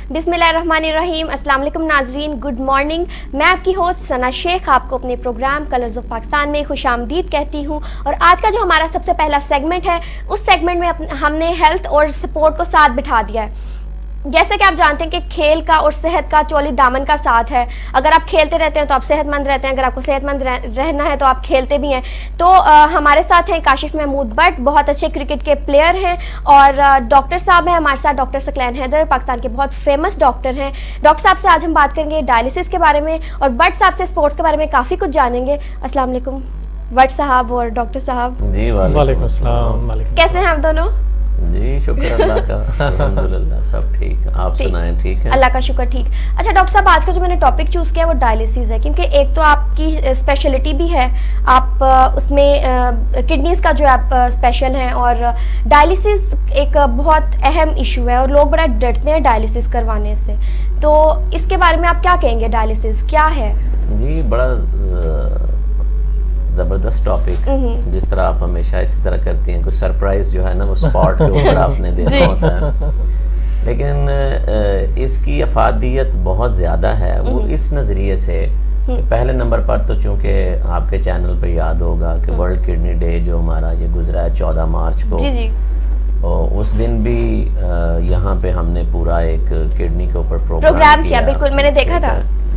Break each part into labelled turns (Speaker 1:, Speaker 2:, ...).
Speaker 1: बिस्मिल्लाहिर्रहमानिर्रहीम। अस्सलाम वालेकुम नाजरीन, गुड मॉर्निंग। मैं आपकी होस्ट सना शेख आपको अपने प्रोग्राम कलर्स ऑफ पाकिस्तान में खुशामदीद कहती हूँ। और आज का जो हमारा सबसे पहला सेगमेंट है, उस सेगमेंट में हमने हेल्थ और सपोर्ट को साथ बिठा दिया है। जैसे कि आप जानते हैं कि खेल का और सेहत का चौली दामन का साथ है। अगर आप खेलते रहते हैं तो आप सेहतमंद रहते हैं, अगर आपको सेहतमंद रहना है तो आप खेलते भी हैं। तो हमारे साथ हैं काशिफ महमूद भट्ट, बहुत अच्छे क्रिकेट के प्लेयर हैं, और डॉक्टर साहब हैं हमारे साथ, डॉक्टर सकलैन हैदर, पाकिस्तान के बहुत फेमस डॉक्टर हैं। डॉक्टर साहब से आज हम बात करेंगे डायलिसिस के बारे में, और भट्ट साहब से स्पोर्ट्स के बारे में काफ़ी कुछ जानेंगे। अस्सलाम वालेकुम भट्ट साहब और डॉक्टर साहब।
Speaker 2: जी वालेकुम अस्सलाम।
Speaker 1: कैसे हैं आप दोनों?
Speaker 2: जी शुक्र अल्लाह का, अल्हम्दुलिल्लाह सब ठीक। आप सुनाएं? ठीक है,
Speaker 1: अल्लाह का शुक्र ठीक। अच्छा डॉक्टर साहब, आज का जो मैंने टॉपिक चूज़ किया वो डायलिसिस है, क्योंकि एक तो आपकी स्पेशलिटी भी है, आप उसमें किडनीज़ का जो आप स्पेशल हैं, और डायलिसिस एक बहुत अहम इशू है और लोग बड़ा डरते हैं डायलिसिस करवाने से। तो इसके बारे में आप क्या कहेंगे, डायलिसिस क्या है? जी
Speaker 2: बड़ा ज़बरदस्त टॉपिक, जिस तरह आप हमेशा इसी तरह करती हैं, कुछ सरप्राइज जो है ना वो स्पॉट के ऊपर आपने देना होता है। लेकिन इसकी अफादियत बहुत ज़्यादा है, वो इस नज़रिए से पहले नंबर पर तो चूँकि आपके चैनल पर याद होगा कि वर्ल्ड किडनी डे जो हमारा ये गुजरा है 14 मार्च को, और उस दिन भी यहाँ पे हमने पूरा एक किडनी के ऊपर प्रोग्राम किया।
Speaker 1: बिल्कुल, मैंने देखा था।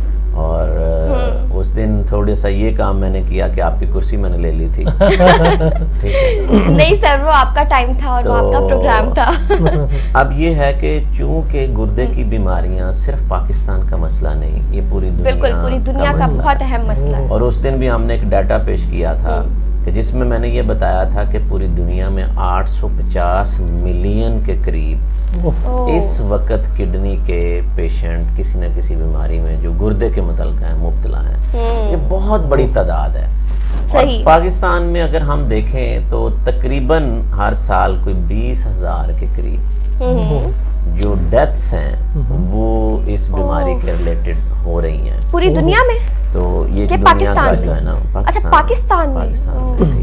Speaker 2: और उस दिन थोड़ा सा ये काम मैंने किया कि आपकी कुर्सी मैंने ले ली थी। ठीक है?
Speaker 1: नहीं सर, वो आपका टाइम था और तो वो आपका प्रोग्राम था।
Speaker 2: अब ये है कि चूंकि गुर्दे की बीमारियां सिर्फ पाकिस्तान का मसला नहीं, ये पूरी दुनिया
Speaker 1: का बहुत अहम मसला है।
Speaker 2: और उस दिन भी हमने एक डाटा पेश किया था कि जिसमें मैंने ये बताया था कि पूरी दुनिया में 850 मिलियन के करीब इस वक्त किडनी के पेशेंट किसी न किसी बीमारी में जो गुर्दे के मुतल्लिक़ हैं मुब्तला हैं। ये बहुत बड़ी तादाद है।
Speaker 1: सही।
Speaker 2: पाकिस्तान में अगर हम देखें तो तकरीबन हर साल कोई 20,000 के करीब जो डेथ्स हैं वो इस बीमारी के रिलेटेड हो रही हैं
Speaker 1: पूरी दुनिया में।
Speaker 2: तो ये
Speaker 1: पाकिस्तान
Speaker 2: जो है ना,
Speaker 1: अच्छा पाकिस्तान में।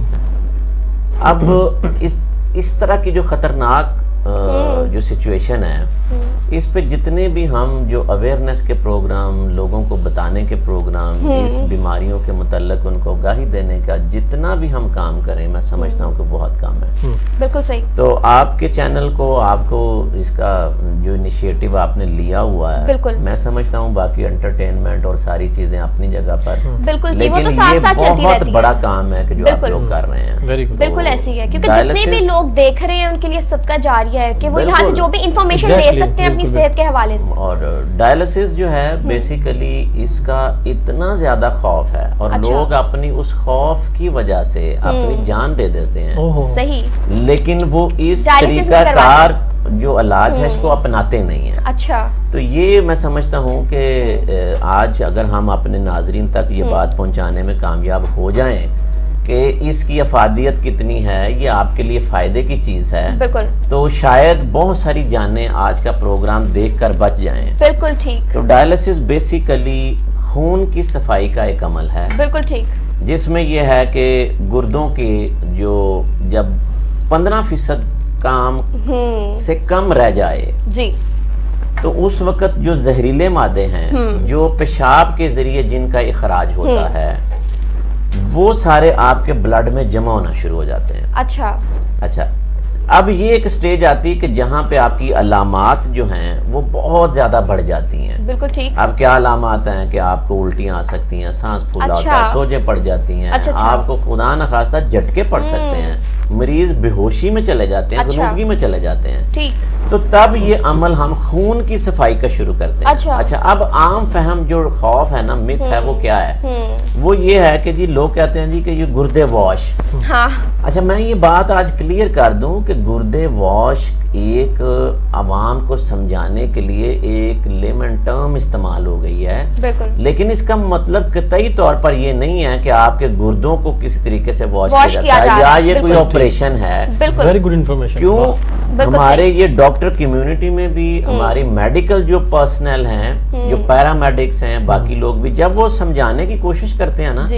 Speaker 2: अब इस तरह की जो खतरनाक जो सिचुएशन है, इस पे जितने भी हम जो अवेयरनेस के प्रोग्राम, लोगों को बताने के प्रोग्राम, इस बीमारियों के मुतल्लिक उनको आगाही देने का जितना भी हम काम करें, मैं समझता हूँ कि बहुत काम है।
Speaker 1: बिल्कुल सही।
Speaker 2: तो आपके चैनल को, आपको इसका जो इनिशिएटिव आपने लिया हुआ है,
Speaker 1: बिल्कुल
Speaker 2: मैं समझता हूँ बाकी एंटरटेनमेंट और सारी चीजें अपनी जगह पर,
Speaker 1: बिल्कुल
Speaker 2: लेकिन
Speaker 1: वो तो साथ साथ चलती रहती है।
Speaker 2: बहुत बड़ा काम है कि जो आप लोग कर रहे हैं।
Speaker 1: बिल्कुल ऐसी है, क्योंकि जितने भी लोग देख रहे हैं उनके लिए सदका जारी है कि वो यहाँ से जो भी इंफॉर्मेशन ले सकते हैं अपनी सेहत के हवाले से।
Speaker 2: और डायलिसिस जो है बेसिकली इसका इतना ज्यादा खौफ है, और लोग अपनी उस खौफ की वजह से अपनी जान दे देते हैं।
Speaker 1: सही।
Speaker 2: लेकिन वो इस तरीकाकार जो इलाज है इसको अपनाते नहीं है।
Speaker 1: अच्छा।
Speaker 2: तो ये मैं समझता हूँ कि आज अगर हम अपने नाजरीन तक ये बात पहुँचाने में कामयाब हो जाएं कि इसकी अफादियत कितनी है, ये आपके लिए फ़ायदे की चीज़ है,
Speaker 1: बिल्कुल,
Speaker 2: तो शायद बहुत सारी जानें आज का प्रोग्राम देखकर बच जाएं।
Speaker 1: बिल्कुल ठीक।
Speaker 2: तो डायलिसिस बेसिकली खून की सफाई का एक अमल है।
Speaker 1: बिल्कुल ठीक। जिसमें
Speaker 2: ये है कि गुर्दों के जो जब 15% काम से कम रह जाए
Speaker 1: जी,
Speaker 2: तो उस वक्त जो जहरीले मादे हैं जो पेशाब के जरिए जिनका इखराज होता है, वो सारे आपके ब्लड में जमा होना शुरू हो जाते हैं। अच्छा, अब ये एक स्टेज आती है कि जहाँ पे आपकी अलामात जो हैं वो बहुत ज्यादा बढ़ जाती हैं।
Speaker 1: बिल्कुल ठीक।
Speaker 2: अब क्या अलामात हैं कि आपको उल्टियाँ आ सकती हैं, सांस फूला होता है, सोजे पड़ जाती हैं, आपको खुदा न खास्ता झटके पड़ सकते हैं, मरीज बेहोशी में चले जाते हैं, गुनूदगी में चले जाते हैं।
Speaker 1: ठीक।
Speaker 2: तो तब ये अमल हम खून की सफाई का शुरू करते हैं। अच्छा, अब आम फहम जो खौफ है ना, मिथ है, वो क्या है? वो ये है कि जी लोग कहते हैं जी कि ये गुर्दे वॉश।
Speaker 1: हाँ। अच्छा,
Speaker 2: मैं ये बात आज क्लियर कर दूं कि गुर्दे वॉश एक आवाम को समझाने के लिए एक लेमन टर्म इस्तेमाल हो गई है, लेकिन इसका मतलब कतई तौर पर ये नहीं है कि आपके गुर्दों को किसी तरीके से वॉश किया जाता है या ये कोई ऑपरेशन है।
Speaker 3: Very good information.
Speaker 2: क्यों? हमारे ये डॉक्टर कम्युनिटी में भी, हमारी मेडिकल जो पर्सनल हैं, जो पैरामेडिक्स हैं, बाकी लोग भी जब वो समझाने की कोशिश करते हैं ना,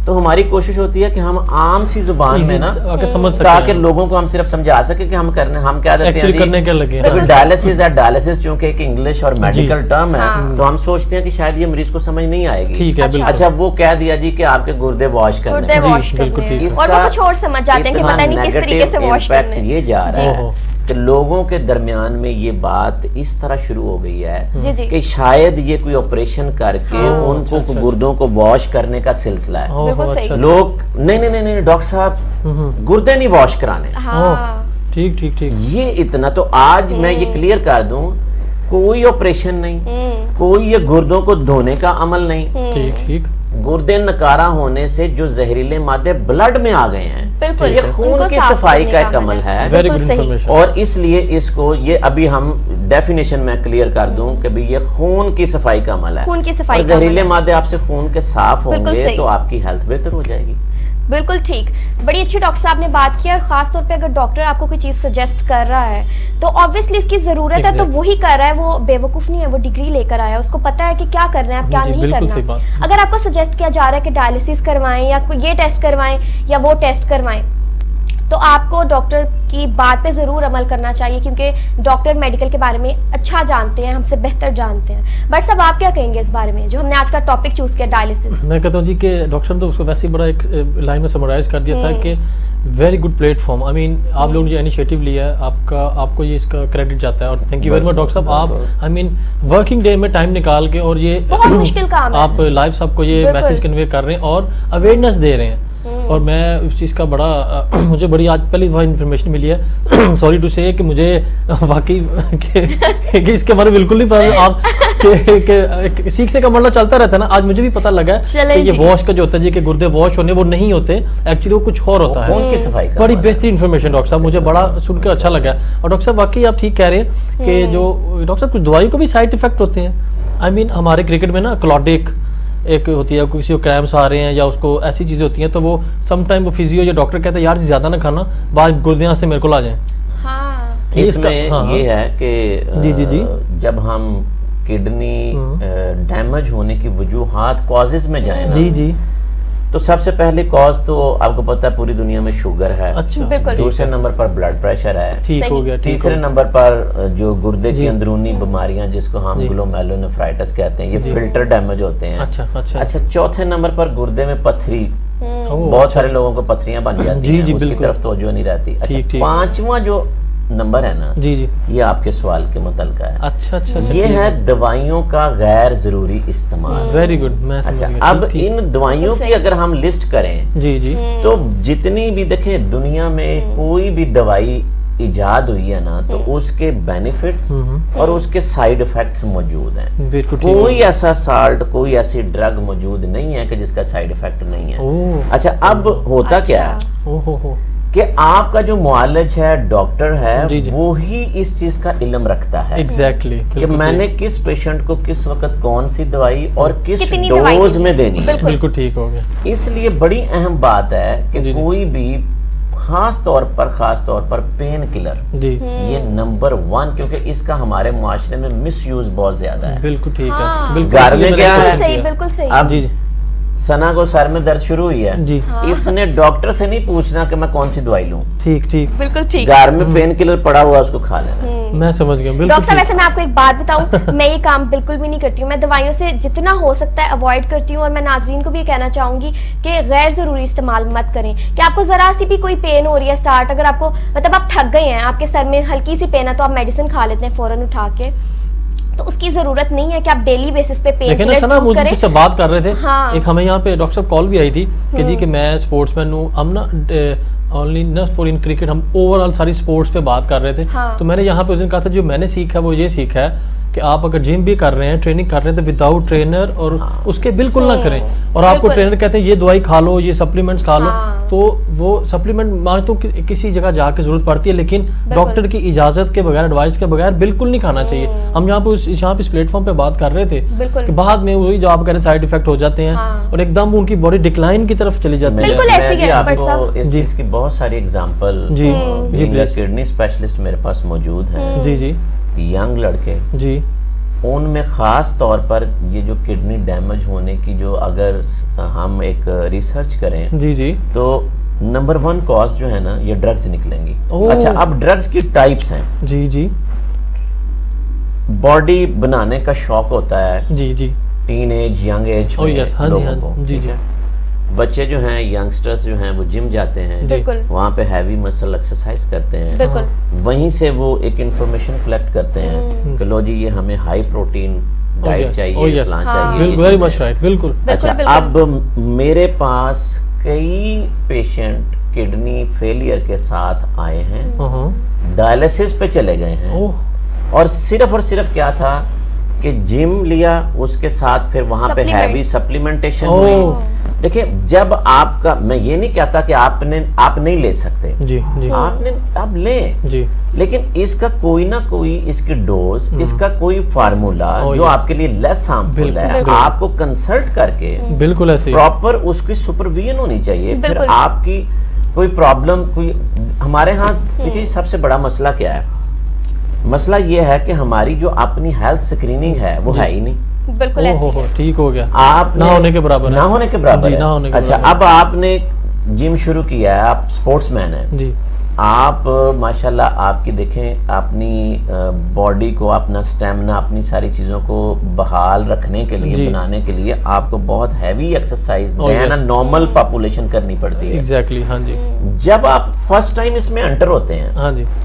Speaker 2: तो हमारी कोशिश होती है कि हम आम सी जुबान में ना
Speaker 3: समझ सकें,
Speaker 2: ताकि लोगों को हम सिर्फ समझा सके कि हम क्या देते हैं
Speaker 3: करने क्या लगे।
Speaker 2: डायलिसिस है, डायलिसिस चूंकि एक इंग्लिश और मेडिकल टर्म है, तो हम सोचते हैं कि शायद ये मरीज को समझ नहीं आएगी।
Speaker 3: ठीक है,
Speaker 2: अच्छा वो कह दिया जी कि आपके गुर्दे वॉश करने,
Speaker 3: बिल्कुल ठीक,
Speaker 1: और वो कुछ और समझ जाते हैं कि पता नहीं किस तरीके से वॉश करने।
Speaker 2: ये जा रहा है कि लोगों के दरमियान में ये बात इस तरह शुरू हो गई है कि शायद ये कोई ऑपरेशन करके उनको गुर्दों को वॉश करने का सिलसिला है। लोग नहीं डॉक्टर साहब गुर्दे नहीं वॉश कराने।
Speaker 3: ठीक ठीक ठीक,
Speaker 2: ये इतना तो आज मैं ये क्लियर कर दूं, कोई ऑपरेशन नहीं, कोई ये गुर्दों को धोने का अमल नहीं।
Speaker 3: ठीक ठीक,
Speaker 2: गुर्दे नकारा होने से जो जहरीले मादे ब्लड में आ गए हैं,
Speaker 1: बिल्कुल,
Speaker 2: ये खून की सफाई का एक अमल है।
Speaker 3: Very good information.
Speaker 2: और इसलिए इसको ये अभी हम डेफिनेशन में क्लियर कर दूं कि भाई ये खून की सफाई का अमल है।
Speaker 1: खून की सफाई,
Speaker 2: जहरीले मादे आपसे खून के साफ होंगे तो आपकी हेल्थ बेहतर हो जाएगी।
Speaker 1: बिल्कुल ठीक, बड़ी अच्छी डॉक्टर साहब ने बात की। और खास तौर पे अगर डॉक्टर आपको कोई चीज सजेस्ट कर रहा है तो ऑब्वियसली उसकी जरूरत है, तो वही कर रहा है, वो बेवकूफ नहीं है, वो डिग्री लेकर आया, उसको पता है कि क्या करना है, क्या नहीं करना। अगर आपको सजेस्ट किया जा रहा है कि डायलिसिस करवाएं या ये टेस्ट करवाएं या वो टेस्ट करवाएं, तो आपको डॉक्टर की बात पे जरूर अमल करना चाहिए, क्योंकि डॉक्टर मेडिकल के बारे में अच्छा जानते हैं, हमसे बेहतर जानते हैं। बट साहब आप क्या कहेंगे इस बारे में, जो हमने आज का टॉपिक चूज किया डायलिसिस?
Speaker 3: मैं कहता हूँ जी कि डॉक्टर ने तो उसको वैसे ही बड़ा एक लाइन में समराइज कर दिया था कि very good platform. I mean आप लोगों ने जो इनिशिएटिव लिया है, आपको ये इसका क्रेडिट जाता है और thank you very much doctor साहब। आप आई मीन वर्किंग डे में टाइम निकाल के और ये
Speaker 1: बहुत मुश्किल काम है,
Speaker 3: आप लाइव सबको ये मैसेज कन्वे कर रहे हैं और अवेयरनेस दे रहे हैं। और मैं उस चीज़ का बड़ा मुझे बड़ी आज पहली दफ़ा इन्फॉर्मेशन मिली है, सॉरी टू से, कि मुझे वाकई कि इसके बारे में बिल्कुल नहीं पता। आप के सीखने का मतलब चलता रहता है ना, आज मुझे भी पता लगा कि ये वॉश का जो होता है जी कि गुर्दे वॉश होने, वो नहीं होते एक्चुअली, वो कुछ और होता है।
Speaker 2: खून की सफाई का
Speaker 3: बड़ी बेहतरीन इन्फॉर्मेशन डॉक्टर साहब, मुझे बड़ा सुनकर अच्छा लगा। और डॉक्टर साहब वाकई आप ठीक कह रहे हैं कि जो डॉक्टर साहब कुछ दवाई को भी साइड इफेक्ट होते हैं। आई मीन हमारे क्रिकेट में ना क्लॉडिक एक होती है, किसी को क्रैम्स आ रहे हैं या उसको ऐसी चीजें होती हैं, तो वो समटाइम वो फिजियो या डॉक्टर कहते हैं यार ज्यादा ना खाना, बाद गुर्दे से मेरे को ला जाए।
Speaker 2: इसमें ये है कि
Speaker 3: जी
Speaker 2: जब हम किडनी डैमेज होने की वजूहात कॉजेज में जाए ना,
Speaker 3: जी
Speaker 2: तो सबसे पहले कॉज तो आपको पता है पूरी दुनिया में शुगर है।
Speaker 3: अच्छा,
Speaker 2: दूसरे नंबर पर ब्लड प्रेशर है,
Speaker 3: ठीक हो गया।
Speaker 2: तीसरे नंबर पर जो गुर्दे की अंदरूनी बीमारियां जिसको हम ग्लोमेरुलोनेफ्राइटिस कहते हैं, ये फिल्टर डैमेज होते हैं। अच्छा, चौथे नंबर पर गुर्दे में पथरी, बहुत सारे लोगों को पथरियां बन जाती हैं, उसकी तरफ तवज्जो नहीं रहती। अच्छा, पांचवा जो नंबर है ना, ये आपके सवाल के मुतल्लिक़ है।
Speaker 3: अच्छा,
Speaker 2: ये है दवाइयों का गैर जरूरी इस्तेमाल।
Speaker 3: वेरी गुड, मैं समझ गया।
Speaker 2: अब इन दवाइयों की अगर हम लिस्ट करें
Speaker 3: जी
Speaker 2: तो जितनी भी देखें दुनिया में कोई भी दवाई इजाद हुई है ना, तो उसके बेनिफिट्स और उसके साइड इफेक्ट्स मौजूद हैं। कोई ऐसा साल्ट, कोई ऐसी ड्रग मौजूद नहीं है कि जिसका साइड इफेक्ट नहीं है। अच्छा, अब होता क्या है कि आपका जो मुआलिज है, डॉक्टर है, वो ही इस चीज का इल्म रखता है
Speaker 3: एग्जैक्टली
Speaker 2: कि मैंने किस पेशेंट को किस वक्त कौन सी दवाई और किस डोज में देनी है।
Speaker 3: बिल्कुल ठीक हो गया।
Speaker 2: इसलिए बड़ी अहम बात है कि कोई भी खास तौर पर पेन किलर, ये नंबर 1, क्योंकि इसका हमारे मुआशरे में मिसयूज बहुत ज्यादा है।
Speaker 3: बिल्कुल ठीक है।
Speaker 2: घर में क्या है,
Speaker 1: बिल्कुल सही।
Speaker 2: अब सना को सर में दर्द शुरू हुई है जी, इसने डॉक्टर से नहीं पूछना कि मैं कौन सी दवाई लूं।
Speaker 3: ठीक,
Speaker 1: बिल्कुल ठीक।
Speaker 2: घर में पेन किलर पड़ा हुआ उसको खा लेना।
Speaker 3: मैं समझ गया।
Speaker 1: डॉक्टर साहब वैसे मैं आपको एक बात बताऊं, मैं ये काम बिल्कुल भी नहीं करती हूँ। मैं दवाइयों से जितना हो सकता है अवॉइड करती हूँ। और मैं नाज़रीन को भी कहना चाहूंगी कि गैर जरूरी इस्तेमाल मत करें। कि आपको जरा सी भी कोई पेन हो रही है स्टार्ट, अगर आपको मतलब आप थक गए हैं, आपके सर में हल्की सी पेन है, तो आप मेडिसिन खा लेते हैं फौरन उठा के, तो उसकी जरूरत नहीं है कि आप डेली बेसिस पे पेन किलर्स यूज करें।
Speaker 3: जिससे बात कर रहे थे, एक हमें यहाँ पे डॉक्टर साहब कॉल भी आई थी कि जी कि मैं स्पोर्ट्समैन हूँ, हम ना only not for in cricket, हम ओवरऑल सारी स्पोर्ट्स पे बात कर रहे थे। तो मैंने यहाँ पे उस दिन कहा था जो मैंने सीखा वो ये सीखा है कि आप अगर जिम भी कर रहे हैं, ट्रेनिंग कर रहे हैं, तो विदाउट ट्रेनर और उसके बिल्कुल ना करें। और आपको ट्रेनर कहते हैं ये दवाई खा लो, ये सप्लीमेंट्स खा लो, तो वो सप्लीमेंट मान तो किसी जगह जाके जरूरत पड़ती है, लेकिन डॉक्टर की इजाजत के बगैर, एडवाइस के बगैर बिल्कुल नहीं खाना चाहिए। हम यहाँ पे इस प्लेटफॉर्म पे बात कर रहे थे कि बाद में वही जो आप कह रहे हैं साइड इफेक्ट हो जाते हैं और एकदम उनकी बॉडी डिक्लाइन की तरफ चली जाती है।
Speaker 2: इस चीज की बहुत सारी एग्जांपल जी, किडनी स्पेशलिस्ट मेरे पास मौजूद है।
Speaker 3: जी,
Speaker 2: यंग लड़के उनमें ख़ास तौर पर ये जो किडनी डैमेज होने की जो अगर हम एक रिसर्च करें
Speaker 3: जी जी,
Speaker 2: तो नंबर 1 कॉज जो है ना ये ड्रग्स निकलेंगी। अच्छा, अब ड्रग्स की टाइप्स हैं।
Speaker 3: जी जी,
Speaker 2: बॉडी बनाने का शौक होता है
Speaker 3: जी जी,
Speaker 2: टीन एज यंग एज लोगों को।
Speaker 3: जी जी,
Speaker 2: बच्चे जो हैं यंगस्टर्स जो हैं वो जिम जाते हैं, वहाँ पे हैवी मसल एक्सरसाइज करते हैं, वहीं से वो एक इंफॉर्मेशन कलेक्ट करते हैं कि लो जी ये हमें हाई प्रोटीन डाइट चाहिए, प्लान चाहिए।
Speaker 3: वेरी मच राइट, बिल्कुल।
Speaker 2: अच्छा, अब मेरे पास कई पेशेंट किडनी फेलियर के साथ आए हैं, डायलिसिस पे चले गए हैं, और सिर्फ क्या था कि जिम लिया, उसके साथ फिर वहां पे हैवी सप्लीमेंटेशन हुई। देखिए, जब आपका, मैं ये नहीं कहता कि आप नहीं ले सकते
Speaker 3: जी जी,
Speaker 2: आप लें जी, लेकिन इसका कोई ना कोई इसकी डोज, इसका कोई फार्मूला जो आपके लिए लेस हार्मफुल है, आपको कंसल्ट करके
Speaker 3: बिल्कुल ऐसे
Speaker 2: प्रॉपर उसकी सुपरविजन होनी चाहिए। फिर आपकी कोई प्रॉब्लम, कोई हमारे यहाँ देखिए सबसे बड़ा मसला क्या है, मसला ये है कि हमारी जो अपनी हेल्थ स्क्रीनिंग है वो है ही नहीं।
Speaker 1: बिल्कुल ऐसे
Speaker 3: ठीक हो गया,
Speaker 2: आप
Speaker 3: ना होने के बराबर,
Speaker 2: ना होने के बराबर
Speaker 3: जी, ना होने के
Speaker 2: अच्छा, अब आपने जिम शुरू किया है, आप स्पोर्ट्समैन हैं
Speaker 3: जी,
Speaker 2: आप माशाल्लाह आपकी देखें अपनी बॉडी को, अपना स्टेमिना, अपनी सारी चीजों को बहाल रखने के लिए, बनाने के लिए आपको बहुत हैवी एक्सरसाइज नॉर्मल पॉपुलेशन करनी पड़ती है।
Speaker 3: एग्जैक्टली, हाँ जी।
Speaker 2: जब आप फर्स्ट टाइम इसमें एंटर होते हैं,
Speaker 3: हाँ जी,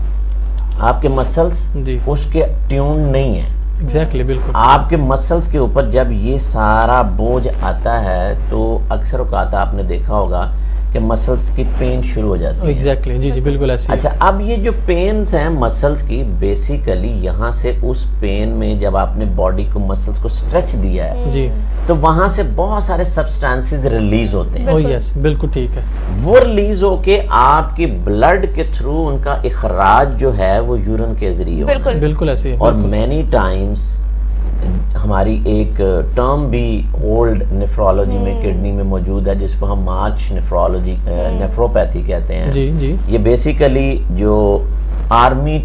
Speaker 2: आपके मसल्स उसके ट्यून नहीं है।
Speaker 3: एग्जैक्टली, बिल्कुल।
Speaker 2: आपके मसल्स के ऊपर जब ये सारा बोझ आता है तो अक्सर औकात आपने देखा होगा कि मसल्स की पेन शुरू हो जाती है।
Speaker 3: एग्जैक्टली, जी जी, बिल्कुल ऐसे।
Speaker 2: अच्छा, अब ये जो पेन्स हैं मसल्स की, बेसिकली यहाँ से उस पेन में जब आपने बॉडी को, मसल्स को स्ट्रेच दिया है
Speaker 3: जी,
Speaker 2: तो वहां से बहुत सारे सब्सटेंसेस रिलीज होते हैं।
Speaker 3: यस, बिल्कुल ठीक है।
Speaker 2: वो रिलीज होके आपके ब्लड के थ्रू उनका इखराज जो है वो यूरिन के जरिए होता है।
Speaker 3: बिल्कुल ऐसे।
Speaker 2: और मैनी टाइम्स हमारी एक टर्म भी ओल्ड नेफ्रोलॉजी में, किडनी में मौजूद है, जिसको हम मार्च नेफ्रोलॉजी, नेफ्रोपैथी कहते हैं।
Speaker 3: जी जी,
Speaker 2: ये बेसिकली जो आर्मी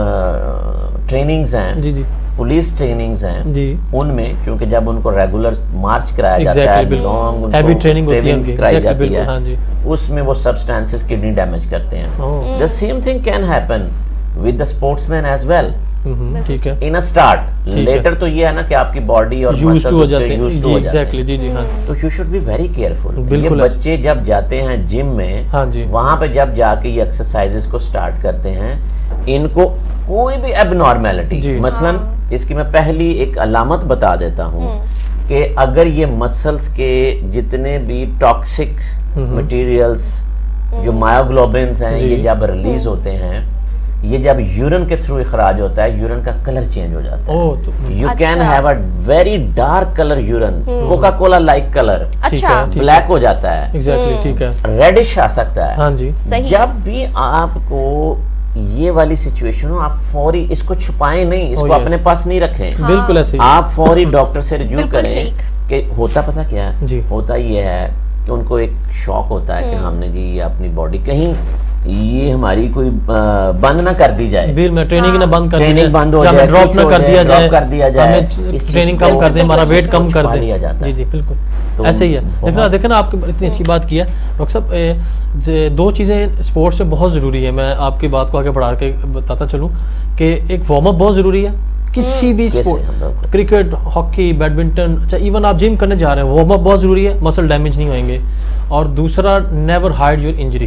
Speaker 2: ट्रेनिंग्स हैं,
Speaker 3: जी जी,
Speaker 2: पुलिस ट्रेनिंग्स हैं जी, उनमें क्योंकि जब उनको रेगुलर मार्च कराया जाता है, लॉन्ग
Speaker 3: हैवी ट्रेनिंग होती है,
Speaker 2: कराई जाती है,
Speaker 3: हाँ जी,
Speaker 2: उसमें वो सब्सटेंसेस किडनी डैमेज करते हैं। The same thing can happen with the sportsman as well.
Speaker 3: ठीक है,
Speaker 2: इन अ स्टार्ट, लेटर तो ये है ना कि आपकी बॉडी और
Speaker 3: यूज्ड हो जाते हैं। एग्जैक्टली, जी जी, हाँ।
Speaker 2: तो you should be very careful. ये बच्चे जब जाते हैं जिम में,
Speaker 3: हाँ जी,
Speaker 2: वहां पे जब जाके ये एक्सरसाइजेस को स्टार्ट करते हैं, इनको कोई भी एबनॉर्मेलिटी, मसलन इसकी मैं पहली एक अलामत बता देता हूँ कि अगर ये मसल्स के जितने भी टॉक्सिक मटेरियल्स, जो मायोग्लोबिन्स हैं, ये जब रिलीज होते हैं, ये जब यूरिन के थ्रू इखराज होता है, यूरिन का कलर चेंज हो जाता है। You can have a very dark colour urine, Coca Cola like colour, black हो जाता है।
Speaker 3: एग्जैक्टली, ठीक है,
Speaker 2: रेडिश आ सकता है।
Speaker 3: हाँ जी,
Speaker 2: जब भी आपको ये वाली सिचुएशन हो, आप फौरी इसको छुपाएं नहीं, इसको अपने पास नहीं रखें।
Speaker 3: बिल्कुल ऐसे।
Speaker 2: आप फौरी डॉक्टर से रिव्यू करें कि होता पता क्या है, होता ये है कि उनको एक शौक होता है कि हमने जी ये अपनी बॉडी कहीं ये हमारी कोई बंद ना कर दी जाए,
Speaker 3: ट्रेनिंग ना बंद कर दी जाए,
Speaker 2: ट्रेनिंग बंद हो जाए,
Speaker 3: ड्रॉप ना कर दिया जाए,
Speaker 2: ट्रेनिंग
Speaker 3: कम कर दे, हमारा वेट कम कर
Speaker 2: दिया जाता है।
Speaker 3: जी जी, बिल्कुल ऐसे ही है। देखो ना आपकी इतनी अच्छी बात की है डॉक्टर साहब। दो चीज़ें स्पोर्ट्स में बहुत ज़रूरी है, मैं आपकी बात को आगे बढ़ा के बताता चलूँ कि एक वार्म अप बहुत ज़रूरी है किसी भी स्पोर्ट, क्रिकेट, हॉकी, बैडमिंटन, चाहे इवन आप जिम करने जा रहे हैं, वार्म अप बहुत ज़रूरी है, मसल डैमेज नहीं होंगे। और दूसरा, नेवर हाइड योर इंजरी।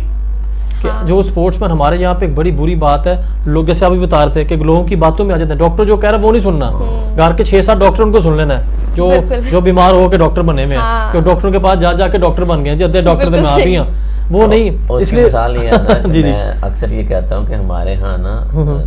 Speaker 3: जो स्पोर्ट्समैन हमारे यहाँ पे एक बड़ी बुरी बात है, लोग जैसे अभी बता रहे थे कि लोगों की बातों में आ जाते हैं, डॉक्टर जो कह रहा है वो नहीं सुनना, घर के 6-7 डॉक्टर उनको सुन लेना है, जो बीमार हो के डॉक्टर बने में है, तो डॉक्टरों के पास जा के डॉक्टर बन गए, जब डॉक्टर में आ भी हैं वो नहीं।
Speaker 2: इसलिए मिसाल नहीं आता है। मैं अक्सर ये कहता हूँ कि हमारे यहाँ ना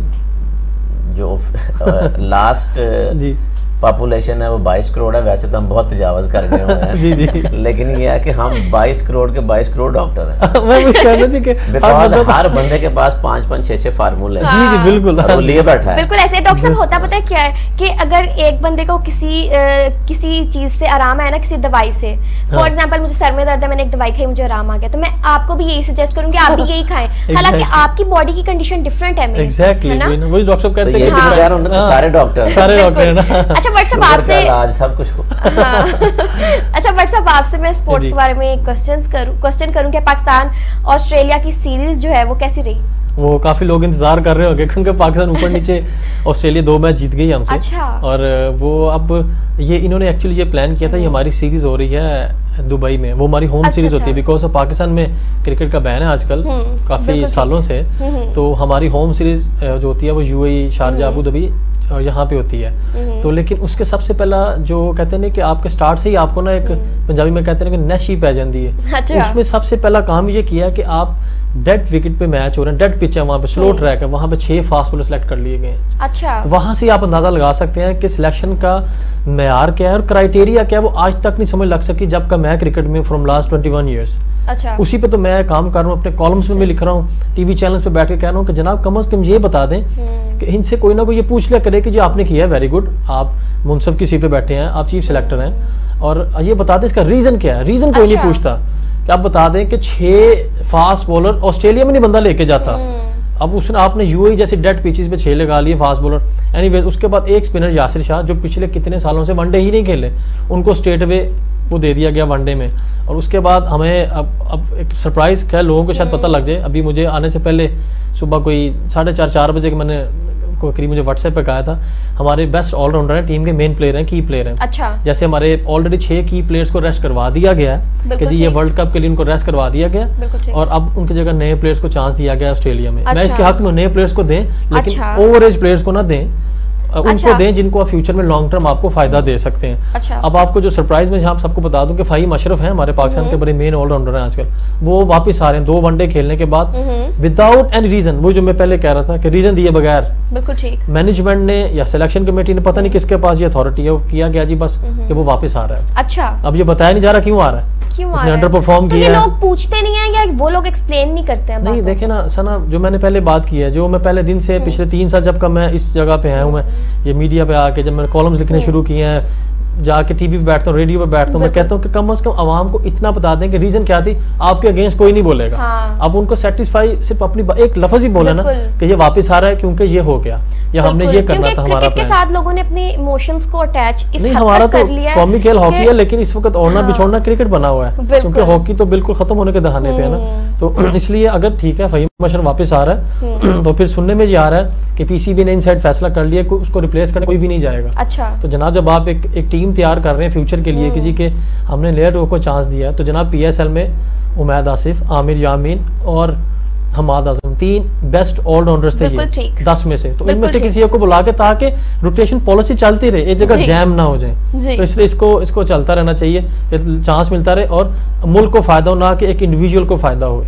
Speaker 2: जो लास्ट पॉपुलेशन है वो 22 करोड़ है, वैसे तो हम बहुत तजावज कर गए हुए हैं। जी जी, लेकिन ये है कि हम 22 करोड़ के 22 करोड़ डॉक्टर हैं। मैं भी कहना जी कि हर बंदे के पास 5-5, 6-6 फार्मूले हैं।
Speaker 3: जी जी, बिल्कुल,
Speaker 2: वो लिए बैठा है।
Speaker 1: बिल्कुल ऐसे। डॉक्टर साहब, होता पता है क्या है कि अगर एक बंदे को किसी चीज से आराम है ना, किसी दवाई से, फॉर एग्जाम्पल मुझे सर में दर्द है, मैंने एक दवाई खाई, मुझे आराम आ गया, तो मैं आपको भी यही सजेस्ट करूंगी आप भी यही खाएं, हालांकि आपकी बॉडी की कंडीशन डिफरेंट है।
Speaker 3: एग्जैक्टली, वही डॉक्टर कहते हैं,
Speaker 2: सारे डॉक्टर
Speaker 3: सारे डॉक्टर।
Speaker 1: अच्छा, अच्छा व्हाट्सएप आपसे
Speaker 2: आज सब कुछ
Speaker 1: हाँ। अच्छा व्हाट्सएप आपसे मैं स्पोर्ट्स के बारे में क्वेश्चन करूं कि पाकिस्तान ऑस्ट्रेलिया की सीरीज जो है वो कैसी रही?
Speaker 3: वो काफी लोग इंतजार कर रहे होंगे क्योंकि पाकिस्तान ऊपर नीचे ऑस्ट्रेलिया 2 मैच जीत गई हमसे।
Speaker 1: अच्छा।
Speaker 3: और वो अब ये इन्होंने एक्चुअली ये प्लान किया था, ये हमारी सीरीज हो रही है दुबई में, वो हमारी होम सीरीज होती है बिकॉज पाकिस्तान में क्रिकेट का बैन है आजकल काफी सालों से, तो हमारी होम सीरीज जो होती है वो यूएई, शारजा, अबू धाबी यहाँ पे होती है। तो लेकिन उसके सबसे पहला जो कहते हैं कि आपके स्टार्ट से ही आपको ना एक पंजाबी में कहते हैं कि नशी पै जाती है। उसमें सबसे पहला काम ये किया कि आप डेड विकेट पे मैच हो रहे हैं, डेड पिच है वहाँ पे, स्लो ट्रैक है, वहाँ पे 6 फास्ट बॉलर सेलेक्ट कर लिए गए।
Speaker 1: अच्छा।
Speaker 3: तो वहाँ से आप अंदाजा लगा सकते हैं कि सिलेक्शन का मेयार क्या है और क्राइटेरिया क्या है, वो आज तक नहीं समझ लग सकी जब का मैं क्रिकेट में फ्रॉम लास्ट 21 ईयर्स। अच्छा। उसी पे तो मैं काम कर रहा हूँ, अपने कॉलम्स में भी लिख रहा हूँ, टीवी चैनल्स पे बैठ के कह रहा हूँ कि जनाब कम से कम ये बता दें कि इनसे कोई ना कोई ये पूछ लिया करे कि जो आपने किया है वेरी गुड, आप मुनसफ की सीट पे बैठे हैं, आप चीफ सिलेक्टर हैं, और ये बता दें इसका रीजन क्या है। रीजन कोई नहीं पूछता कि आप बता दें कि 6 फास्ट बॉलर ऑस्ट्रेलिया में नहीं बंदा लेके जाता, अब उसने आपने यूएई जैसे डेड पिचेस पे 6 लगा लिए फास्ट बॉलर। एनीवे उसके बाद एक स्पिनर यासिर शाह जो पिछले कितने सालों से वनडे ही नहीं खेले, उनको स्टेट वे वो दे दिया गया वनडे में। और उसके बाद हमें अब एक सरप्राइज क्या लोगों को शायद पता लग जाए, अभी मुझे आने से पहले सुबह कोई 4:30 बजे के मैंने को करीब मुझे व्हाट्सएप पे कहा था, हमारे बेस्ट ऑलराउंडर हैं, टीम के मेन प्लेयर हैं, की प्लेयर हैं। अच्छा। जैसे हमारे ऑलरेडी 6 की प्लेयर्स को रेस्ट करवा दिया गया है कि जी ये वर्ल्ड कप के लिए उनको रेस्ट करवा दिया गया, और अब उनकी जगह नए प्लेयर्स को चांस दिया गया ऑस्ट्रेलिया में। मैं इसके हक में नए प्लेयर्स को दें, लेकिन ओवरेज प्लेयर्स को ना दें, उनको दें जिनको आप फ्यूचर में लॉन्ग टर्म आपको फायदा दे सकते हैं। अच्छा। अब आपको जो सरप्राइज में आप सबको बता दूं कि फाहीम अशरफ हैं हमारे पाकिस्तान के बड़े मेन ऑलराउंडर हैं आजकल, वो वापस आ रहे हैं 2 वनडे खेलने के बाद विदाउट एनी रीजन। वो जो मैं पहले कह रहा था कि रीजन दिए बगैर, बिल्कुल ठीक, मैनेजमेंट ने या सिलेक्शन कमेटी ने, पता नहीं किसके पास ये अथॉरिटी है, वो किया गया जी बस कि वो वापस आ रहा है। अच्छा। अब ये बताया नहीं जा रहा क्यों आ रहा है, उसने अंडर परफॉर्म किया है।
Speaker 1: लोग पूछते नहीं है या वो लोग एक्सप्लेन नहीं करते हैं?
Speaker 3: नहीं देखे ना सना, जो मैंने पहले बात की है, जो मैं पहले दिन से पिछले 3 साल जब का मैं इस जगह पे आया हूँ, मैं ये मीडिया पे आके जब मैंने कॉलम्स लिखने शुरू किए हैं, जाके टीवी पे बैठता हूँ, रेडियो पे बैठता हूँ, मैं कहता हूँ कि कम से कम आवाम को इतना बता दें कि रीजन क्या थी, आपके अगेंस्ट कोई नहीं बोलेगा। हाँ। अब उनको सेटिस्फाई सिर्फ अपनी एक लफ्ज ही बोला ना कि ये वापस आ रहा है क्योंकि ये हो गया, या हमने ये करना था। हमारा
Speaker 1: के साथ लोगों ने अपने इमोशंस को अटैच इस
Speaker 3: नहीं, हमारा तो कौमी खेल हॉकी है, लेकिन इस वक्त ओढ़ना बिछोड़ना क्रिकेट बना हुआ है, क्योंकि हॉकी तो बिल्कुल खत्म होने के दहाने पे है ना। तो इसलिए अगर ठीक है फहीम अशरफ वापस आ रहा है तो फिर सुनने में ये आ रहा है कि पीसीबी ने इनसाइड फैसला कर लिया, उसको रिप्लेस करने कोई भी नहीं जाएगा। अच्छा। तो जनाब जब आप एक टीम तैयार कर रहे हैं फ्यूचर के लिए कि जी के हमने लेयर को चांस दिया, तो जनाब पीएसएल में उमैद आसिफ, आमिर यामीन और हमाद आजम 3 बेस्ट ऑलराउंडर्स थे ये 10 में से, तो इनमें से किसी को बुला के ताकि रोटेशन पॉलिसी चलती रहे, एक जगह जैम ना हो जाए। तो इसलिए इसको चलता रहना चाहिए, चांस मिलता रहे और मुल्क को फायदा हो, ना कि एक इंडिविजुअल को फायदा हो।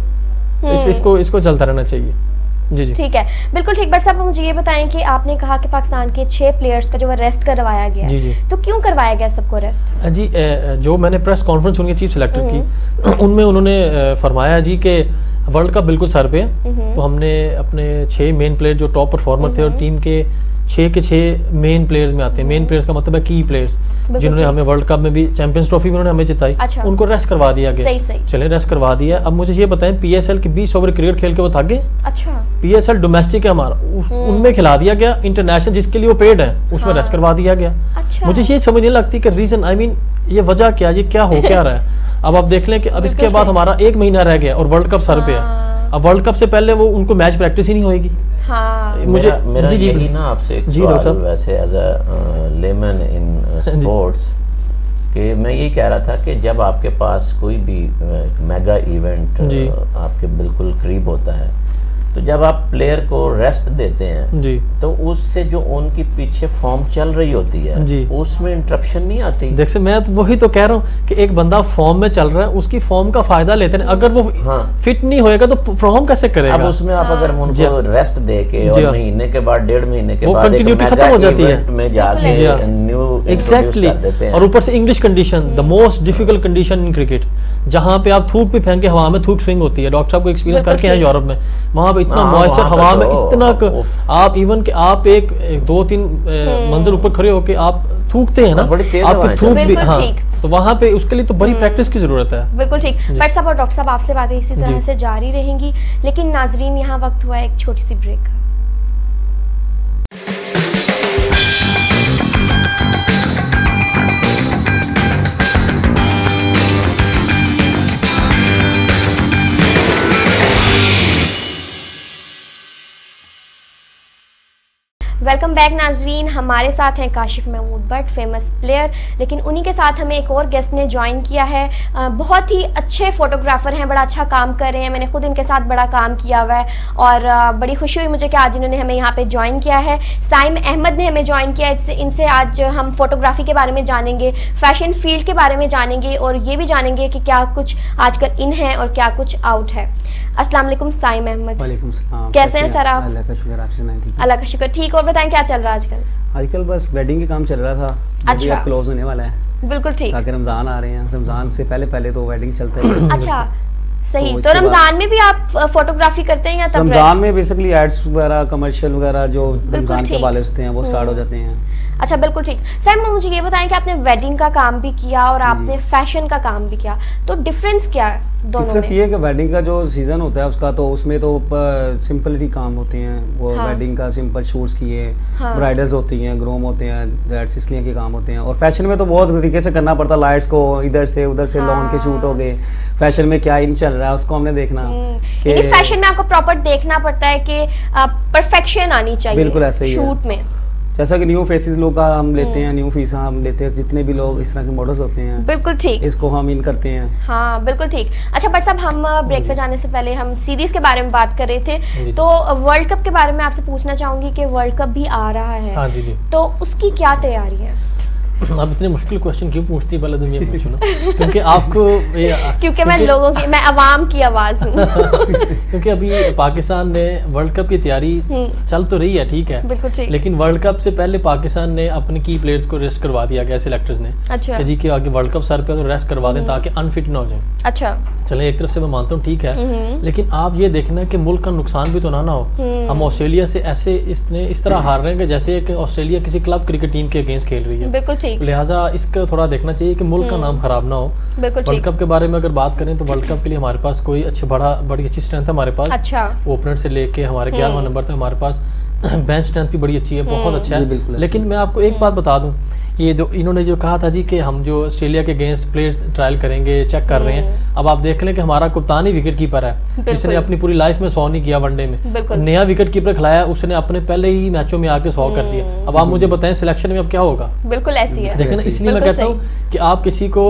Speaker 3: तो इसको चलता रहना चाहिए। जी जी
Speaker 1: ठीक है, बिल्कुल ठीक। बट साहब मुझे ये बताएं कि आपने कहा कि पाकिस्तान के 6 प्लेयर्स का जो रेस्ट करवाया गया, जी जी, तो क्यों करवाया गया सबको रेस्ट?
Speaker 3: जी जो मैंने प्रेस कॉन्फ्रेंस सुनी चीफ सिलेक्टर की, उनमें उन्होंने फरमाया जी के वर्ल्ड कप बिल्कुल सर पे है, तो हमने अपने 6 मेन प्लेयर जो टॉप परफॉर्मर थे, और टीम के 6 के 6 मेन प्लेयर्स में आते हैं। मेन प्लेयर्स का मतलब है की प्लेयर्स, जिन्होंने हमें वर्ल्ड कप में भी चैंपियंस ट्रॉफी में उन्होंने हमें जिताई। अच्छा। उनको रेस्ट करवा दिया गया। चले रेस्ट करवा दिया। अब मुझे ये बताएं पीएसएल की 20 ओवर क्रिकेट खेल के वो थक गए। अच्छा। पीएसएल डोमेस्टिक है हमारा, उनमें खिला दिया गया। इंटरनेशनल जिसके लिए वो पेड है उसमें रेस्ट करवा दिया गया। अच्छा। मुझे ये समझ नहीं लगती कि रीजन, आई मीन ये वजह क्या, ये क्या हो क्या रहा है। अब आप देख लें कि अब इसके बाद हमारा 1 महीना रह गया और वर्ल्ड कप सर पे है। अब वर्ल्ड कप से पहले वो उनको मैच प्रैक्टिस ही नहीं होगी।
Speaker 2: हाँ। मुझे मेरा यही ना आपसे एक सवाल वैसे as a layman in sports कि मैं यही कह रहा था कि जब आपके पास कोई भी मेगा इवेंट आपके बिल्कुल करीब होता है, तो जब आप प्लेयर को रेस्ट देते हैं जी, तो उससे जो उनकी पीछे फॉर्म चल रही होती है जी, उसमें इंटरप्शन नहीं आती।
Speaker 3: देखिए मैं तो वही तो कह रहा हूँ कि एक बंदा फॉर्म में चल रहा है, उसकी फॉर्म का फायदा लेते हैं। अगर वो फिट नहीं होएगा तो परफॉर्म कैसे करेगा?
Speaker 2: अब उसमें आप अगर उनको रेस्ट दे के और महीने के बाद 1.5 महीने के बाद
Speaker 3: कंटिन्यूटी खत्म हो जाती है
Speaker 2: में जाके न्यू
Speaker 3: एग्जैक्टली। और ऊपर से English condition, the most difficult condition in cricket, जहाँ पे आप थूक भी फेंके हवा में, थूक स्विंग होती है। डॉक्टर साहब को एक्सपीरियंस करके हैं यूरोप में, वहाँ पे इतना मॉइस्चर हवा में, इतना आप इवन कि आप एक 2-3 मंजिल ऊपर खड़े होके आप थूकते हैं ना, आपकी थूक भी, हाँ, तो वहाँ पे उसके लिए तो बड़ी प्रैक्टिस की जरूरत है।
Speaker 1: बिल्कुल ठीक। बट साहब और डॉक्टर साहब आपसे बातें इसी तरह से जारी रहेंगी, लेकिन नाजरीन यहाँ वक्त हुआ एक छोटी सी ब्रेक का। वेलकम बैक नाजरीन। हमारे साथ हैं काशिफ महमूद भट्ट, फेमस प्लेयर, लेकिन उन्हीं के साथ हमें एक और गेस्ट ने ज्वाइन किया है। बहुत ही अच्छे फोटोग्राफर हैं, बड़ा अच्छा काम कर रहे हैं। मैंने खुद इनके साथ बड़ा काम किया हुआ है और बड़ी खुशी हुई मुझे कि आज इन्होंने हमें यहाँ पे ज्वाइन किया है। साइम अहमद ने हमें ज्वाइन किया है। इनसे आज हम फोटोग्राफी के बारे में जानेंगे, फैशन फील्ड के बारे में जानेंगे और ये भी जानेंगे कि क्या कुछ आजकल इन है और क्या कुछ आउट है। अस्सलाम वालेकुम साइम अहमद।
Speaker 4: वालेकुम सलाम।
Speaker 1: कैसे हैं सर आप?
Speaker 4: अल्लाह का शुक्र, आप सुनाएं? ठीक है,
Speaker 1: अल्लाह का शुक्र। ठीक। और बताएं क्या चल रहा है आजकल?
Speaker 4: आजकल बस वेडिंग के काम चल रहा था।
Speaker 1: अच्छा,
Speaker 4: अब क्लोज होने वाला है।
Speaker 1: बिल्कुल ठीक।
Speaker 4: ताकि रमजान आ रहे हैं, रमजान से पहले तो वेडिंग चलते हैं।
Speaker 1: अच्छा सही। तो रमजान में भी आप फोटोग्राफी करते हैं या तब?
Speaker 4: रमजान में बेसिकली एड्स वगैरह, कमर्शियल वगैरह जो रमजान के हवाले से हैं वो स्टार्ट हो जाते हैं।
Speaker 1: अच्छा बिल्कुल ठीक। सर मुझे ये बताएं कि आपने वेडिंग का काम भी किया और आपने फैशन का काम भी किया, तो डिफरेंस क्या है दोनों में?
Speaker 4: डिफरेंस ये है कि वेडिंग का जो सीजन होता है उसका तो उसमें तो सिंपलिटी काम होते हैं वो। हाँ। वेडिंग का सिंपल शूट्स किए, हाँ। ब्राइडल्स होती हैं, ग्रूम होते हैं, दैट्स इसलिए के काम होते हैं। और फैशन में तो बहुत तरीके से करना पड़ता है। लाइट्स को इधर से उधर से लॉन के शूट हो गए। फैशन में क्या इन चल रहा है उसको हमने देखना।
Speaker 1: फैशन में आपको प्रॉपर देखना पड़ता है कि परफेक्शन आनी चाहिए।
Speaker 4: बिल्कुल ऐसे ही
Speaker 1: शूट में
Speaker 4: जैसा कि न्यू फेसेस लोग का हम लेते हैं, न्यू फेस हम लेते हैं, जितने भी लोग इस तरह के मॉडल्स होते हैं।
Speaker 1: बिल्कुल ठीक।
Speaker 4: इसको हम इन करते हैं।
Speaker 1: हाँ बिल्कुल ठीक। अच्छा बट साहब, हम ब्रेक पे जाने से पहले हम सीरीज के बारे में बात कर रहे थे, तो वर्ल्ड कप के बारे में आपसे पूछना चाहूंगी कि वर्ल्ड कप भी आ रहा है।
Speaker 3: हाँ जी।
Speaker 1: तो उसकी क्या तैयारी है?
Speaker 3: आप इतने मुश्किल क्वेश्चन क्यों पूछती है? पहले तुम ये पूछो ना, क्योंकि आपको
Speaker 1: क्योंकि मैं लोगों की, मैं आवाम की आवाज हूँ।
Speaker 3: क्योंकि अभी पाकिस्तान ने वर्ल्ड कप की तैयारी चल तो रही है, ठीक है,
Speaker 1: बिल्कुल ठीक,
Speaker 3: लेकिन वर्ल्ड कप से पहले पाकिस्तान ने अपने की प्लेयर्स को रेस्ट करवा दिया गया, सिलेक्टर्स ने।
Speaker 1: अच्छा।
Speaker 3: जी कि आगे वर्ल्ड कप सर पे तो रेस्ट करवा दें ताकि अनफिट ना हो जाए।
Speaker 1: अच्छा
Speaker 3: चले, एक तरफ से मैं मानता हूँ, ठीक है, लेकिन आप ये देखना कि मुल्क का नुकसान भी तो ना हो। हम ऑस्ट्रेलिया से ऐसे इस तरह हार रहे हैं कि जैसे कि ऑस्ट्रेलिया किसी क्लब क्रिकेट टीम के अगेंस्ट खेल रही है।
Speaker 1: बिल्कुल ठीक।
Speaker 3: लिहाजा इसका थोड़ा देखना चाहिए कि मुल्क का नाम खराब ना हो। वर्ल्ड कप के बारे में अगर बात करें तो वर्ल्ड कप के लिए हमारे पास कोई बड़ी अच्छी स्ट्रेंथ है हमारे पास।
Speaker 1: अच्छा।
Speaker 3: ओपनर से लेके हमारे 11वां नंबर तक हमारे पास बेंच स्ट्रेंथ भी बड़ी अच्छी है, बहुत अच्छा है। लेकिन मैं आपको एक बात बता दूं, ये जो इन्होंने जो कहा था जी कि हम जो ऑस्ट्रेलिया के अगेंस्ट प्लेयर ट्रायल करेंगे, चेक कर रहे हैं, अब आप देख लें कि हमारा कप्तान ही विकेट कीपर है, जिसने अपनी पूरी लाइफ में 100 नहीं किया वनडे में। नया विकेट कीपर खिलाया, उसने अपने पहले ही मैचों में आके 100 कर दिया। अब आप मुझे बताएं सिलेक्शन में अब क्या होगा?
Speaker 1: बिल्कुल ऐसी है।
Speaker 3: देखें ना, इसलिए मैं कहता हूँ कि आप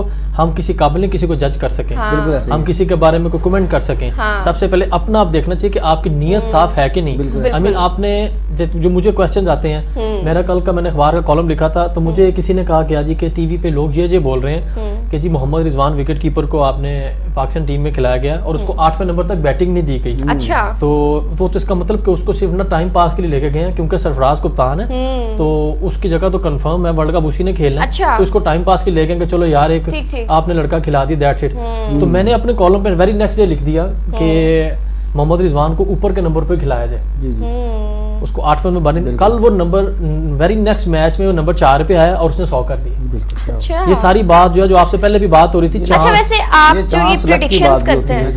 Speaker 3: हम किसी काबिल किसी को जज कर सकें, हम किसी के बारे में कोई कमेंट कर सकें। सबसे पहले अपना आप देखना चाहिए कि आपकी नीयत साफ है कि नहीं। आई मीन आपने जो मुझे क्वेश्चन आते हैं, मेरा कल का मैंने अखबार का कॉलम लिखा था, तो मुझे किसी ने कहा कि जी के टीवी पे लोग ये बोल रहे हैं कि जी मोहम्मद रिजवान विकेट कीपर को आपने पाकिस्तान टीम में खिलाया गया और उसको 8वें नंबर तक बैटिंग नहीं दी गई।
Speaker 1: अच्छा।
Speaker 3: तो इसका मतलब कि उसको सिर्फ ना टाइम पास के लिए लेके गए हैं, क्योंकि सरफराज कप्तान है तो उसकी जगह तो कंफर्म है वर्ल्ड कप उसी ने खेलना है।
Speaker 1: अच्छा।
Speaker 3: तो इसको टाइम पास के लिए लेके चलो यार एक आपने लड़का खिला दी, दैट्स इट। तो मैंने अपने कॉलम पे वेरी नेक्स्ट डे लिख दिया कि मोहम्मद रिजवान को ऊपर के नंबर पे खिलाया जाए, उसको 8वें में बने। कल वो नंबर वेरी नेक्स्ट मैच में वो नंबर 4 पे आया और उसने 100 कर दिया।
Speaker 1: अच्छा।
Speaker 3: ये सारी बात जो आपसे पहले भी बात हो रही थी।
Speaker 1: अच्छा वैसे आप जो ये प्रेडिक्शंस करते हैं,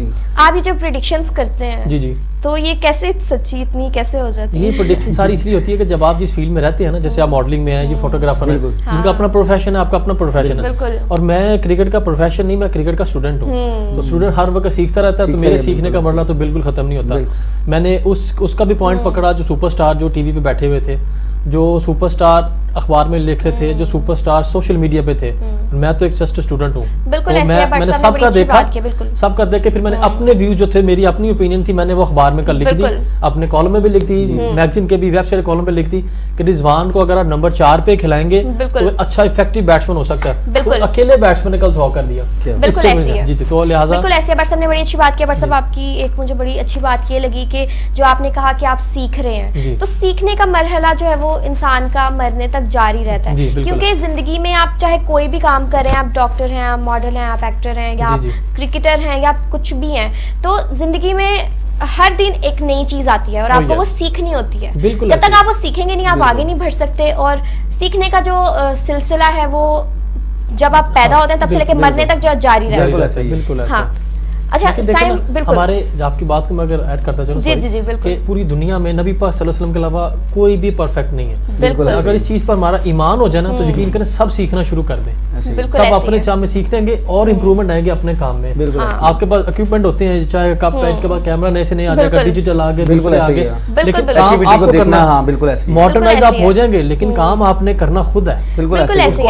Speaker 1: आप ये जो प्रेडिक्शंस करते हैं,
Speaker 3: जी जी,
Speaker 1: तो ये कैसे सच्ची इतनी कैसे हो जाती है?
Speaker 3: ये प्रेडिक्शन सारी इसलिए होती है कि जब आप जिस फील्ड में रहते हैं ना, जैसे आप मॉडलिंग में हैं, ये फोटोग्राफर है, इनका अपना प्रोफेशन है, आपका अपना प्रोफेशन है, और मैं क्रिकेट का प्रोफेशन नहीं, मैं क्रिकेट का स्टूडेंट हूँ। तो स्टूडेंट हर वक्त सीखता रहता है, तो मेरे सीखने का मरला तो बिल्कुल खत्म नहीं होता। मैंने उसका भी पॉइंट पकड़ा, जो सुपरस्टार जो टीवी पे बैठे हुए थे, जो सुपरस्टार अखबार में लिख रहे थे, जो सुपरस्टार सोशल मीडिया पे थे, मैं तो एक जस्ट स्टूडेंट हूँ।
Speaker 1: बिल्कुल
Speaker 3: तो मैंने सबका देखा, सबका देख के फिर मैंने अपने व्यूज जो थे, मेरी अपनी ओपिनियन थी, मैंने वो अखबार में कल लिख दी, अपने कॉलम में भी लिख दी, मैगजीन के भी, वेबसाइट कॉलम पे लिख दी कि रिजवान को अगर आप नंबर 4 पे खिलाएंगे तो अच्छा इफेक्टिव बैट्समैन हो सकता है। तो अकेले बैट्समैन ने कल 100 कर दिया।
Speaker 1: बिल्कुल ऐसी है।
Speaker 3: जी तो लिहाजा
Speaker 1: बिल्कुल ऐसी है। बट सबने बड़ी अच्छी बात की। बट सब आपकी एक मुझे बड़ी अच्छी बात ये लगी कि जो आपने कहा कि आप सीख रहे हैं, तो सीखने का मरहला जो है वो इंसान का मरने तक जारी रहता है, क्योंकि जिंदगी में आप चाहे कोई भी काम करें, आप डॉक्टर हैं, आप मॉडल हैं, आप एक्टर हैं, या आप क्रिकेटर हैं, या आप कुछ भी हैं, तो जिंदगी में हर दिन एक नई चीज आती है और आपको वो सीखनी होती है। जब तक आप वो सीखेंगे नहीं, आप आगे नहीं बढ़ सकते। और सीखने का जो सिलसिला है वो जब आप पैदा होते हैं तब से लेकर मरने तक जो जारी रहता है।
Speaker 3: बिल्कुल।
Speaker 1: हाँ अच्छा
Speaker 3: हमारे आपकी बात को मैं अगर ऐड करता चलूं
Speaker 1: जी बिल्कुल,
Speaker 3: पूरी दुनिया में नबी पाक सल्लल्लाहु अलैहि वसल्लम के अलावा कोई भी परफेक्ट नहीं है।
Speaker 1: बिल्कुल,
Speaker 3: अगर इस चीज पर हमारा ईमान हो जाए ना तो यकीन करें सब सीखना शुरू कर दें, सब अपने काम में सीखेंगे और इम्प्रूवमेंट आएंगे अपने काम में। आपके पास इक्विपमेंट होते हैं, चाहे के पास कैमरा नए से नहीं आ जाएगा, डिजिटल आगे आगे, लेकिन काम आपको करना, मॉडर्नाइज आप हो जाएंगे लेकिन काम आपने करना खुद है।
Speaker 4: बिल्कुल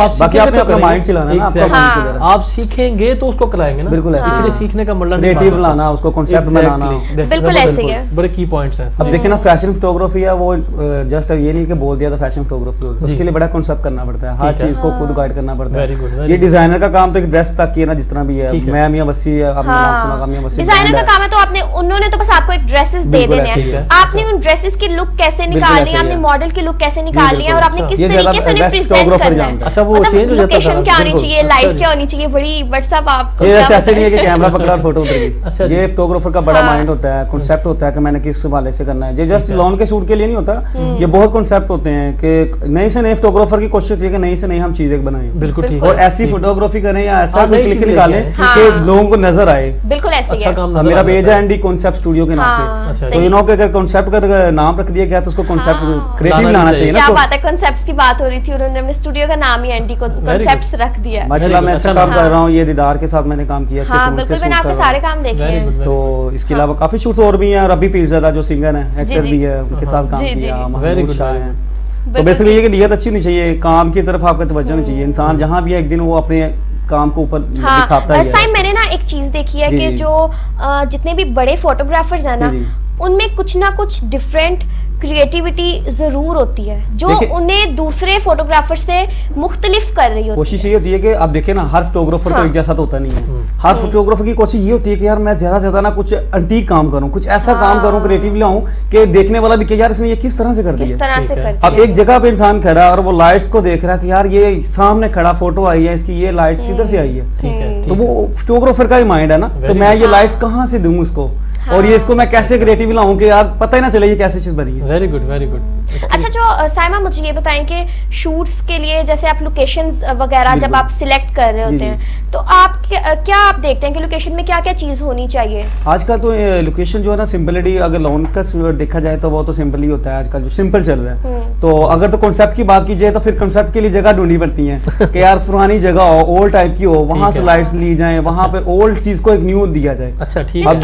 Speaker 3: आप सीखेंगे तो उसको कराएंगे ना,
Speaker 4: बिल्कुल
Speaker 3: इसलिए सीखने का
Speaker 4: क्रिएटिव बनाना, उसको कॉन्सेप्ट बनाना,
Speaker 1: बिल्कुल ऐसे ही है,
Speaker 3: बड़े की पॉइंट्स हैं।
Speaker 4: अब देखिए ना फैशन फोटोग्राफी है वो जस्ट ये नहीं कि बोल दिया था फैशन फोटोग्राफी, उसके लिए बड़ा कॉन्सेप्ट करना पड़ता है, हर चीज को खुद गाइड करना पड़ता है। ये डिजाइनर का काम तो ड्रेस तक ही है ना, जिस तरह भी है। मैं मियां वसी, आपने नाम सुना मियां वसी
Speaker 1: डिजाइनर का काम है, तो आपने उन्होंने तो बस आपको एक ड्रेसेस दे देने हैं, आपने उन ड्रेसेस की लुक कैसे निकालनी है, आपने मॉडल की लुक कैसे निकालनी है और आपने किस तरीके से उन्हें प्रेजेंट करना है।
Speaker 3: अच्छा वो चेंज हो जाता है,
Speaker 1: लोकेशन क्या होनी चाहिए, लाइट क्या होनी चाहिए, बड़ी व्हाट्सएप आप
Speaker 4: ऐसे नहीं है कि कैमरा पकड़ा और फोटो उतरेगी। ये फोटोग्राफर का बड़ा माइंड होता है, कॉन्सेप्ट होता है कि मैंने किस वाले से करना है। ये जस्ट लॉन के शूट के लिए नहीं होता, ये बहुत कॉन्सेप्ट होते हैं कि नए से नए फोटोग्राफर की कोशिश होती है कि नई से नई हम चीजें बनाएं,
Speaker 3: बिल्कुल ठीक,
Speaker 4: और ऐसी फोटोग्राफी करें या ऐसा कोई क्लिक निकालें कि लोगों को नजर आए।
Speaker 1: बिल्कुल ऐसे ही है।
Speaker 4: मेरा पेज है एनडी कॉन्सेप्ट स्टूडियो के नाम से, तो इन्हों के अगर कॉन्सेप्ट का नाम रख दिया गया तो उसको कॉन्सेप्ट क्रिएटिव बनाना चाहिए ना।
Speaker 1: क्या बात है, कॉन्सेप्ट्स की बात हो रही थी और उन्होंने स्टूडियो का नाम ही एनडी कॉन्सेप्ट्स रख दिया।
Speaker 4: माशाल्लाह मैं अच्छा काम कर रहा हूं, ये दीदार के साथ मैंने काम किया,
Speaker 1: हां बिल्कुल, मैंने आपके सारे काम देखे हैं।
Speaker 4: तो इसके अलावा काफी शूट्स और भी हैं, रबी पीरज़ादा जो सिंगर हैं, एक्टर भी है, उनके साथ काम किया, महमूद शाह हैं। तो बेसिकली ये कि नियत अच्छी होनी चाहिए, काम की तरफ आपका तवज्जो होनी चाहिए। इंसान जहां भी है एक दिन वो अपने काम को ऊपर दिखाता है।
Speaker 1: टाइम मैंने ना एक चीज देखी है कि जो जितने भी बड़े फोटोग्राफर्स हैं ना, उनमें कुछ ना कुछ डिफरेंट क्रिएटिविटी जरूर होती है जो उन्हें दूसरे फोटोग्राफर से मुख्तलिफ कर रही होती है।
Speaker 4: कोशिश ये होती है कि आप देखें ना, हर फोटोग्राफर तो एक जैसा तो होता नहीं है। हर फोटोग्राफर की कोशिश ये होती है कि यार मैं ज्यादा से ज्यादा ना कुछ अंटीक काम करूं, कुछ ऐसा काम करूं, क्रिएटिव लाऊं कि देखने वाला भी कि यार इसने ये किस तरह से कर दिया। अब एक जगह पे इंसान खड़ा है और वो लाइट्स को देख रहा है कि यार ये सामने खड़ा फोटो आई है, इसकी ये लाइट्स किधर से आई है, तो वो फोटोग्राफर का ही माइंड है ना, तो मैं ये लाइट्स कहाँ से दूं उसको, और ये इसको मैं कैसे क्रिएटिव लाऊं कि यार पता ही ना चले ये कैसी चीज बनी है।
Speaker 3: Very good very good.
Speaker 1: अच्छा जो साइमा मुझे ये बताएं कि शूट्स के लिए जैसे आप लोकेशंस वगैरह जब आप सिलेक्ट कर रहे होते हैं तो आप क्या आप देखते हैं कि लोकेशन में क्या क्या चीज होनी चाहिए?
Speaker 4: आजकल तो लोकेशन जो है ना सिंपलिटी, अगर लॉन का देखा जाए तो वो तो सिंपल ही होता है आजकल, जो सिंपल चल रहा है। तो अगर तो कॉन्सेप्ट की बात की जाए तो फिर कॉन्सेप्ट के लिए जगह ढूंढनी पड़ती है कि यार पुरानी जगह हो, ओल्ड टाइप की हो, वहां से लाइट्स ली जाए, वहां पे ओल्ड चीज को एक न्यू दिया जाए।
Speaker 3: अच्छा ठीक
Speaker 4: है।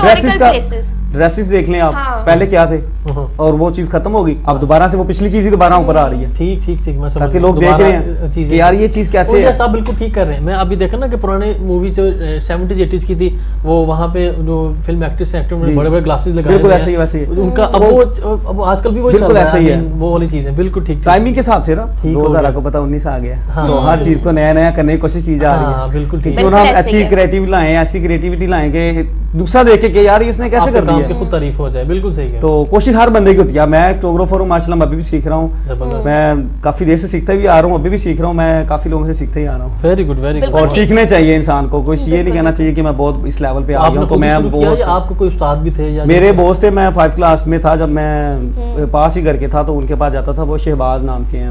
Speaker 4: ड्रेसेस देख लें आप, पहले क्या थे और वो चीज खत्म होगी, अब दोबारा से वो पिछली चीज ही दोबारा ऊपर आ रही है।
Speaker 3: ठीक ठीक ठीक, मैं समझ,
Speaker 4: ताकि लोग देख रहे हैं कि यार ये चीज कैसे है।
Speaker 3: सब बिल्कुल ठीक कर रहे हैं। मैं अभी देखा ना कि पुराने मूवी जो 70s 80s की थी, वो वहां पे जो फिल्म एक्टर्स एक्टर में बड़े बड़े ग्लासेस लगाए,
Speaker 4: बिल्कुल ऐसे ही वैसे ही
Speaker 3: उनका अब आजकल भी वही चल रहा है, वो वाली चीज है। बिल्कुल ठीक,
Speaker 4: टाइमिंग के हिसाब से ना 2000 को पता 19 आ गया, तो हर चीज को नया नया करने की कोशिश की जा रही है।
Speaker 3: बिल्कुल ठीक,
Speaker 4: क्यों ना अच्छी क्रिएटिव लाएं, ऐसी क्रिएटिविटी लाएं कि दूसरा देखे कि यार इसने कैसे कर दिया,
Speaker 3: खुद तारीफ हो जाए। बिल्कुल सही है।
Speaker 4: तो कोशिश हर बंदे की होती है। मैं फोटोग्राफर हूँ माशाल्लाह, मैं अभी भी सीख रहा हूँ, मैं काफी देर से सीखता भी आ रहा हूँ, अभी भी सीख रहा हूँ, मैं काफी लोगों से सीखते ही आ रहा हूँ।
Speaker 3: Very good very good.
Speaker 4: और सीखने चाहिए इंसान को, कोई ये नहीं कहना चाहिए कि मैं बहुत इस लेवल पे आ गया हूँ। तो मैं
Speaker 3: आपको कोई उस्ताद भी थे या
Speaker 4: मेरे बॉस थे, मैं 5th क्लास में था जब मैं पास ही करके था, तो उनके पास जाता था, वो शहबाज नाम के हैं,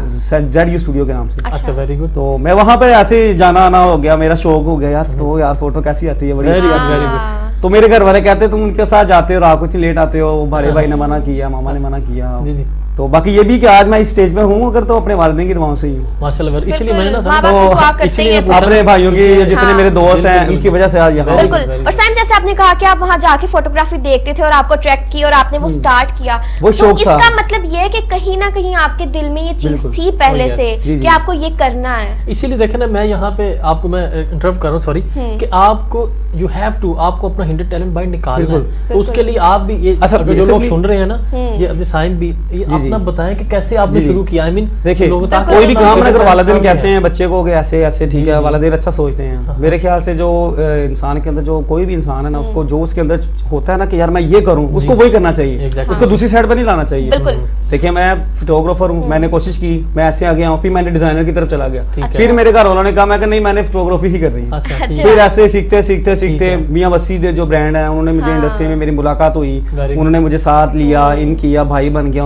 Speaker 4: ZU स्टूडियो के नाम से।
Speaker 3: अच्छा वेरी गुड।
Speaker 4: तो मैं वहाँ पे ऐसे जाना आना हो गया, मेरा शौक हो गया यार फोटो कैसी आती है, बड़ी
Speaker 3: वेरी गुड।
Speaker 4: तो मेरे घर वाले कहते तुम उनके साथ जाते हो, रात को इतनी लेट आते हो, बड़े भाई ने मना किया, मामा ने मना किया।
Speaker 3: जी जी।
Speaker 4: तो बाकी ये भी कि आज मैं इस स्टेज पे हूँ अगर तो अपने वालिदैन की दुआओं से ही हूँ
Speaker 3: माशाल्लाह। इसलिए मैंने ना
Speaker 1: तो
Speaker 3: इसलिए
Speaker 4: अपने भाइयों की जितने मेरे दोस्त हैं उनकी वजह से आज यहाँ।
Speaker 1: बिल्कुल। और सैम जैसे आपने कहा कि आप वहाँ जाके फोटोग्राफी देखते थे और आपको ट्रैक की और आपने वो स्टार्ट किया,
Speaker 4: वो शौक था।
Speaker 1: इसका मतलब ये है कि कहीं ना कहीं आपके दिल में ये चीज थी पहले से कि आपको ये करना है।
Speaker 3: इसीलिए देखे ना, मैं यहाँ पे आपको मैं इंटरप्ट कर रहा हूँ, सॉरी, कि आपको यू हैव टू, आपको अपना हिडन टैलेंट बाहर निकालना है। तो उसके लिए आप भी ये जो लोग सुन रहे हैं ना, ये अपने साइम भी अपना बताएं कि कैसे आपने शुरू किया। आई मीन
Speaker 4: देखिए कोई भी काम ना, अगर वालिदैन कहते हैं बच्चे को कि ऐसे ऐसे ठीक है, वालिदैन अच्छा सोचते हैं। मेरे ख्याल से जो इंसान के अंदर, जो कोई भी इंसान है ना, उसको जो उसके अंदर होता है ना कि यार मैं ये करूं, उसको वही करना चाहिए, उसको दूसरी साइड पर नहीं लाना चाहिए। देखिए मैं फोटोग्राफर हूँ, मैंने कोशिश की, मैं ऐसे आ गया हूँ, फिर मैंने डिजाइनर की तरफ चला गया, फिर मेरे घर वालों ने कहा मैं नहीं मैंने फोटोग्राफी ही कर रही है। फिर ऐसे सीखते सीखते सीखते मियां वसी जो ब्रांड है, उन्होंने मुझे इंडस्ट्री में मेरी मुलाकात हुई, उन्होंने मुझे साथ लिया, इन किया, भाई बन गया उनका।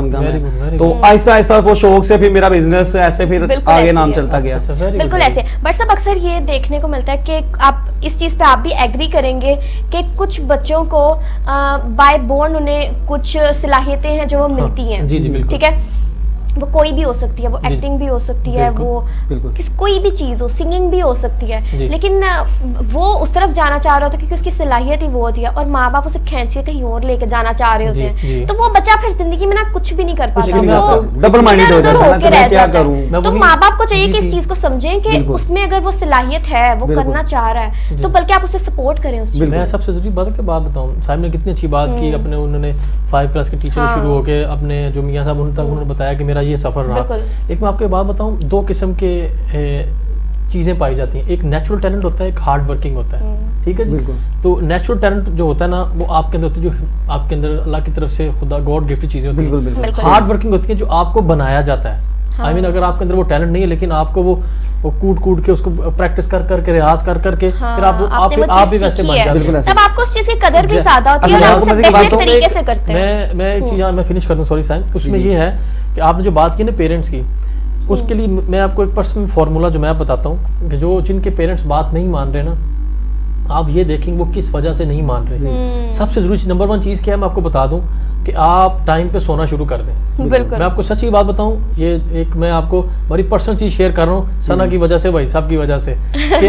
Speaker 4: तो आहिस्ता आहिस्ता वो शौक से फिर मेरा बिजनेस ऐसे फिर आगे नाम चलता गया।
Speaker 1: बिल्कुल ऐसे। बट सब अक्सर ये देखने को मिलता है कि आप इस चीज पे आप भी एग्री करेंगे कि कुछ बच्चों को बाय बोर्न उन्हें कुछ सलाहियतें हैं जो वो मिलती हैं, ठीक है, वो कोई भी हो सकती है, वो एक्टिंग भी हो सकती है, वो कोई भी चीज हो, सिंगिंग भी हो सकती है, लेकिन वो उस तरफ जाना चाह रहा होता है क्योंकि उसकी सलाहियत ही वो होती है और माँ बाप उसे खींच के कहीं और लेके जाना चाह रहे होते हैं, तो वो बच्चा फिर जिंदगी में ना कुछ भी नहीं कर पाता, वो
Speaker 4: डबल माइंडेड
Speaker 1: होके रह जाता है। तो माँ बाप को चाहिए कि इस चीज को समझें कि उसमें अगर वो सलाहियत है, वो करना चाह रहा है, तो बल्कि आप उसे सपोर्ट करें उस चीज में।
Speaker 3: मैं सबसे जरूरी बात की बात बताऊं, साहब ने कितनी अच्छी बात की, अपने उन्होंने 5 क्लास के टीचर शुरू होके अपने जो मियां साहब उन तक उन्होंने बताया कि मेरा ये सफर रहा। एक मैं आपको बात बताऊं, 2 किस्म के चीजें पाई जाती हैं, एक नेचुरल टैलेंट होता है, एक हार्ड वर्किंग होता है, ठीक है जी। तो नेचुरल टैलेंट जो होता है ना, वो आपके अंदर होती है, जो आपके अंदर अल्लाह की तरफ से खुदा गॉड गिफ्टेड चीजें होती हैं। हार्ड वर्किंग होती है जो आपको बनाया जाता है। आई मीन अगर आपके अंदर वो टैलेंट नहीं है लेकिन आपको वो कूट के उसको प्रैक्टिस कर करके रियाज कर करके फिर आप भी वैसे बन जाते हैं,
Speaker 1: तब आपको उस चीज की कदर भी ज्यादा होती है और आप उसे बेहतर तरीके से करते हैं।
Speaker 3: मैं एक चीज मैं फिनिश कर दूं, सॉरी साहब, उसमें ये है कि आपने जो बात की ना पेरेंट्स की, उसके लिए मैं आपको एक पर्सनल फार्मूला जो मैं बताता हूँ कि जो जिनके पेरेंट्स बात नहीं मान रहे ना, आप ये देखेंगे वो किस वजह से नहीं मान रहे। सबसे जरूरी नंबर 1 चीज क्या है मैं आपको बता दूं कि आप टाइम पे सोना शुरू कर दें। मैं आपको सच्ची बात बताऊं, ये एक मैं आपको बड़ी पर्सनल चीज शेयर कर रहा हूँ सना की वजह से, भाई साहब की वजह से,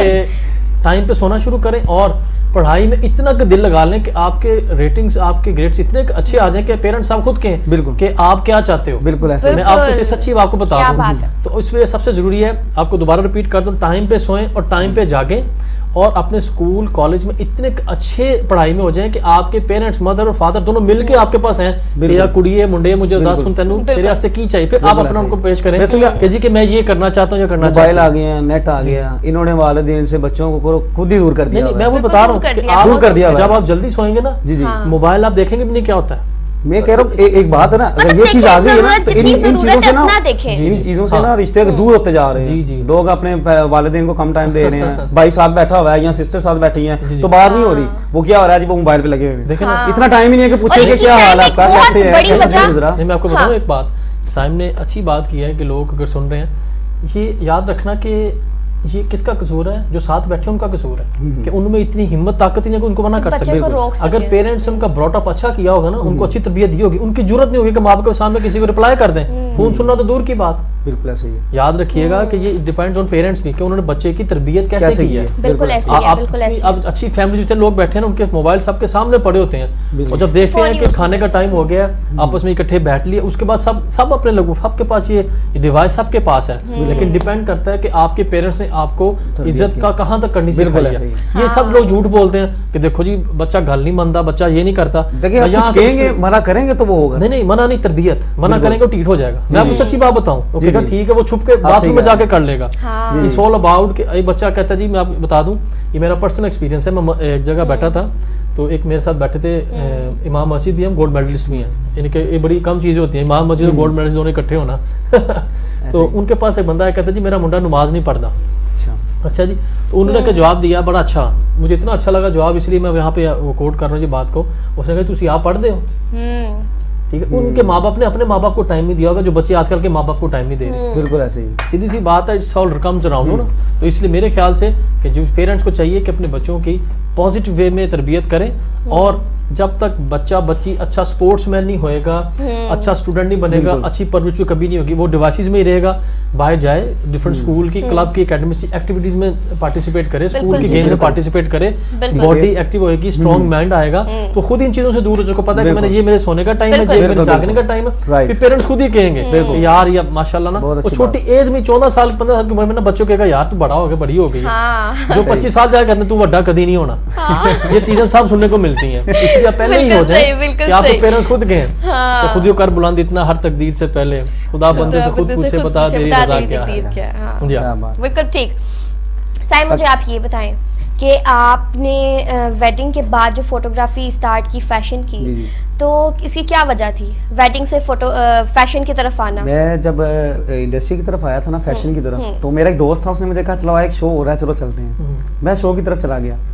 Speaker 3: कि टाइम पे सोना शुरू करें और पढ़ाई में इतना दिल लगा लें कि आपके रेटिंग्स, आपके ग्रेड्स इतने अच्छे आ जाएं कि पेरेंट्स आप खुद कहें बिल्कुल कि आप क्या चाहते हो।
Speaker 4: बिल्कुल ऐसे
Speaker 3: मैं आपको सच्ची आपको बता दूं, तो इसलिए सबसे जरूरी है, आपको दोबारा रिपीट कर दूं, टाइम पे सोएं और टाइम पे जागें और अपने स्कूल कॉलेज में इतने अच्छे पढ़ाई में हो जाए कि आपके पेरेंट्स, मदर और फादर दोनों मिलके आपके पास हैं, या कुड़ी है मुंडे मुझे 10 सुन तेनू तेरे वास्ते की चाहिए, फिर आप अपना उनको पेश करें कि जी कि मैं ये करना चाहता हूँ, ये करना चाहता हूँ।
Speaker 4: मोबाइल आ गए हैं, नेट आ गया, इन्होंने वालिदैन से बच्चों को खुद ही दूर कर दिया।
Speaker 3: मैं वो बता रहा हूँ कि आप कर दिया, जब आप जल्दी सोएंगे ना,
Speaker 4: जी
Speaker 3: मोबाइल आप देखेंगे भी नहीं क्या होता है।
Speaker 4: मैं कह रहा हूँ एक बात है ना, अगर ये चीज आ गई है ना तो इन चीजों से ना, इन चीजों से ना रिश्ते दूर होते जा रहे हैं। लोग अपने वालिदैन को कम टाइम दे रहे हैं, भाई साथ बैठा हुआ है या सिस्टर साथ बैठी हैं तो बात नहीं हो रही, वो क्या हो रहा है जी, वो मोबाइल पे लगे हुए हैं, इतना टाइम ही नहीं है कि पूछेंगे क्या हाल है आपका, कैसे है, कैसे गुजरा।
Speaker 3: मैं आपको बताऊं एक बात, साइम ने अच्छी बात की है कि लोग अगर सुन रहे हैं, ये याद रखना कि ये किसका कसूर है, जो साथ बैठे उनका कसूर है कि उनमें इतनी हिम्मत ताकत ही नहीं कि उनको मना कर सके। अगर पेरेंट्स उनका ब्रॉटअप अच्छा किया होगा ना, उनको अच्छी तरबियत दी होगी, उनकी जरूरत नहीं होगी कि माँ बाप के सामने किसी को रिप्लाई कर दें, फोन सुनना तो दूर की बात।
Speaker 4: बिल्कुल ऐसे ही है।
Speaker 3: याद रखिएगा कि ये डिपेंड्स ऑन पेरेंट्स भी कि उन्होंने बच्चे की तरबियत कैसे की है।
Speaker 1: बिल्कुल ऐसे ही है, बिल्कुल ऐसे।
Speaker 3: अब अच्छी फैमिली जितने लोग बैठे हैं उनके मोबाइल सबके सामने पड़े होते हैं, और जब देखते हैं कि खाने का टाइम हो गया, आपस में इकट्ठे बैठ लिए, उसके बाद सब अपने लोगों, सबके पास ये डिवाइस सबके पास है, लेकिन डिपेंड करता है कि आपके पेरेंट्स ने आपको इज्जत का कहाँ तक करनी सिखाई है। ये सब लोग झूठ बोलते हैं कि देखो जी बच्चा गल नहीं मानता, बच्चा ये नहीं करता,
Speaker 4: मना करेंगे तो वो होगा,
Speaker 3: नहीं मना नहीं, तरबियत मना करेंगे टूट हो जाएगा। मैं आपको सच्ची बात बताऊं, ठीक है वो छुप के बाथरूम में जाके कर लेगा। इट्स ऑल अबाउट कि एक बच्चा कहता है जी, मैं आपको बता दूं, ये मेरा पर्सनल एक्सपीरियंस है। मैं एक जगह बैठा था तो एक मेरे साथ बैठे थे इमाम मस्जिद भी, हम गोल्ड मेडलिस्ट भी हैं, इनके ये बड़ी कम चीजें होती हैं, इमाम मस्जिद और गोल्ड मेडलिस्ट दोनों इकट्ठे होना। तो उनके पास एक बंदा है, कहता है जी मेरा मुंडा नमाज नहीं पढ़ता। अच्छा जी, तो उन्होंने जवाब दिया बड़ा अच्छा, मुझे इतना अच्छा लगा जवाब, इसलिए मैं यहाँ पे वो कोट कर रहा हूँ बात को। उसने कहा तुसी आप पढ़ते हो, ठीक है। उनके माँ बाप ने अपने माँ बाप को टाइम नहीं दिया होगा, जो बच्चे आजकल के माँ बाप को टाइम नहीं दे रहे।
Speaker 4: बिल्कुल ऐसे ही,
Speaker 3: सीधी सी बात है, इट्स ऑल कम्स अराउंड ना। तो इसलिए मेरे ख्याल से कि जो पेरेंट्स को चाहिए कि अपने बच्चों की पॉजिटिव वे में तरबियत करें, और जब तक बच्चा बच्ची अच्छा स्पोर्ट्समैन नहीं होएगा, अच्छा स्टूडेंट नहीं बनेगा, अच्छी परवरिश कभी नहीं होगी, वो डिवाइसेस में ही रहेगा, बाहर जाए डिफरेंट स्कूल की क्लब की एकेडमिक एक्टिविटीज में पार्टिसिपेट करे, स्कूल की गेम में पार्टिसिपेट करे, बॉडी एक्टिव होगी, स्ट्रॉन्ग माइंड आएगा, तो खुद इन चीजों से दूर हो। पता है कि मैंने ये मेरे सोने का टाइम है, ये मेरे जागने का टाइम है, फिर पेरेंट्स खुद ही कहेंगे यार ये माशाल्लाह ना, वो छोटी एज में 14 साल 15 साल की उम्र में ना बच्चों कहेगा यार तू बड़ा हो गया, बड़ी हो गई, जो 25 साल जाए करने तू बड़ा कभी नहीं होना। ये चीजें सब सुनने को मिलती हैं, इसलिए पहले ही हो जाए कि आपके पेरेंट्स खुद गए तो खुद ही कर बुलंद इतना हर तकदीर से पहले खुदा बंदे से खुद पूछे बता तेरी रज़ा क्या है।
Speaker 1: बिल्कुल ठीक। साईं मुझे आप ये बताएं कि आपने वेडिंग के बाद जो फोटोग्राफी स्टार्ट की, फैशन की, तो इसकी क्या वजह थी, वेडिंग से फैशन की तरफ आना?
Speaker 4: मैं जब इंडस्ट्री की तरफ आया था ना, फैशन की तरफ, तो मेरा एक दोस्त था, उसने मुझे कहा चलो एक शो हो रहा है, चलो चलते हैं। मैं शो की तरफ चला गया,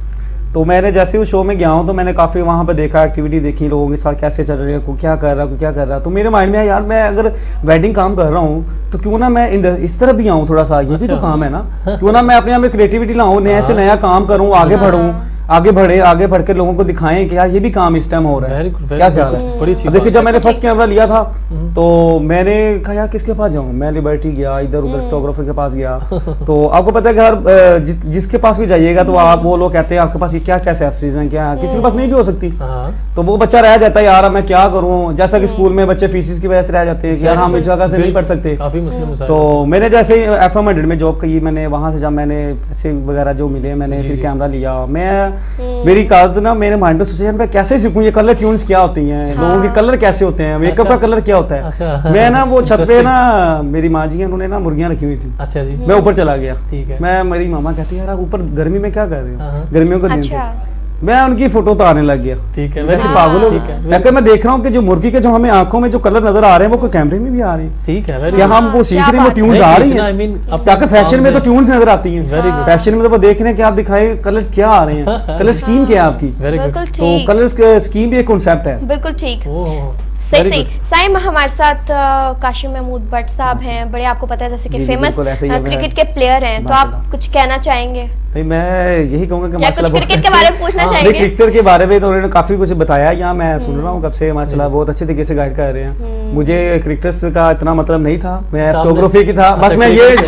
Speaker 4: तो मैंने जैसे उस शो में गया हूँ तो मैंने काफ़ी वहाँ पे देखा, एक्टिविटी देखी, लोगों के साथ कैसे चल रहे हैं, को क्या कर रहा है। तो मेरे माइंड में यार मैं अगर वेडिंग काम कर रहा हूँ तो क्यों ना मैं इस तरफ भी आऊँ थोड़ा सा, ये भी तो काम है ना, क्यों ना मैं अपने आप में क्रिएटिविटी लाऊँ, नया से नया काम करूँ, आगे बढ़ूँ, आगे बढ़कर लोगों को दिखाएं कि यार ये भी काम इस टाइम हो रहा है। क्या ख्याल है? देखिए जब मैंने फर्स्ट कैमरा लिया था तो मैंने कहा यार किसके पास जाऊं, मैं लिबर्टी गया, इधर उधर फोटोग्राफर के पास गया। तो आपको पता है कि हर जिसके पास भी जाइएगा तो आप वो लोग कहते हैं आपके पास ये क्या क्या एक्सेसरीज हैं, क्या किसी के पास नहीं भी हो सकती। तो वो बच्चा रह जाता है यार अब मैं क्या करूँ, जैसा कि स्कूल में बच्चे फीसिस की वजह से रह जाते हैं कि यार हम इस जगह से नहीं पढ़ सकते। तो मैंने जैसे FM100 में जॉब की, मैंने वहां से जब मैंने पैसे वगैरह जो मिले मैंने फिर कैमरा लिया। मेरी ना मेरे माइंड में सोचा यार मैं कैसे सीखूं ये कलर ट्यून्स क्या होती हैं, लोगों के कलर कैसे होते हैं, मेकअप का कलर क्या होता है। मैं ना वो छत पे ना मेरी माँ जी उन्होंने ना मुर्गियां रखी हुई थी। अच्छा जी। मैं ऊपर चला गया। ठीक है। मैं मेरी मामा कहती है यार आप ऊपर गर्मी में क्या कर रहे हो, गर्मियों का दिन था। मैं उनकी फोटो उतारने लग गया। ठीक है। मैं पागल हो गया। मैं देख रहा हूँ कि जो मुर्गी के जो हमें आंखों में जो कलर नजर आ रहे हैं वो कोई कैमरे में भी आ रहे हैं। ठीक है। क्या हम वो सीख रहे हैं, वो ट्यून्स आ रही हैं, ताकि फैशन में तो ट्यून्स नजर आती हैं, फैशन में तो वो देख रहे हैं कि आप दिखाए कलर्स क्या आ रहे हैं, कलर स्कीम क्या है आपकी। तो कलर स्कीम भी एक कॉन्सेप्ट है। बिल्कुल ठीक,
Speaker 1: सही। साइम हमारे साथ काशिम महमूद भट्ट साहब हैं, बड़े आपको पता है जैसे कि फेमस क्रिकेट के प्लेयर हैं, तो आप कुछ कहना चाहेंगे?
Speaker 4: मैं यही कहूंगा कि
Speaker 1: कुछ क्रिकेट के बारे में पूछना चाहेंगे?
Speaker 4: क्रिकेटर के बारे में तो उन्होंने काफी कुछ बताया, यहाँ मैं सुन रहा हूँ कब से, माशाल्लाह बहुत अच्छे तरीके से गाइड कर रहे हैं। मुझे क्रिकेटर्स का इतना मतलब नहीं था, मैं फोटोग्राफी की था बस। मैं ये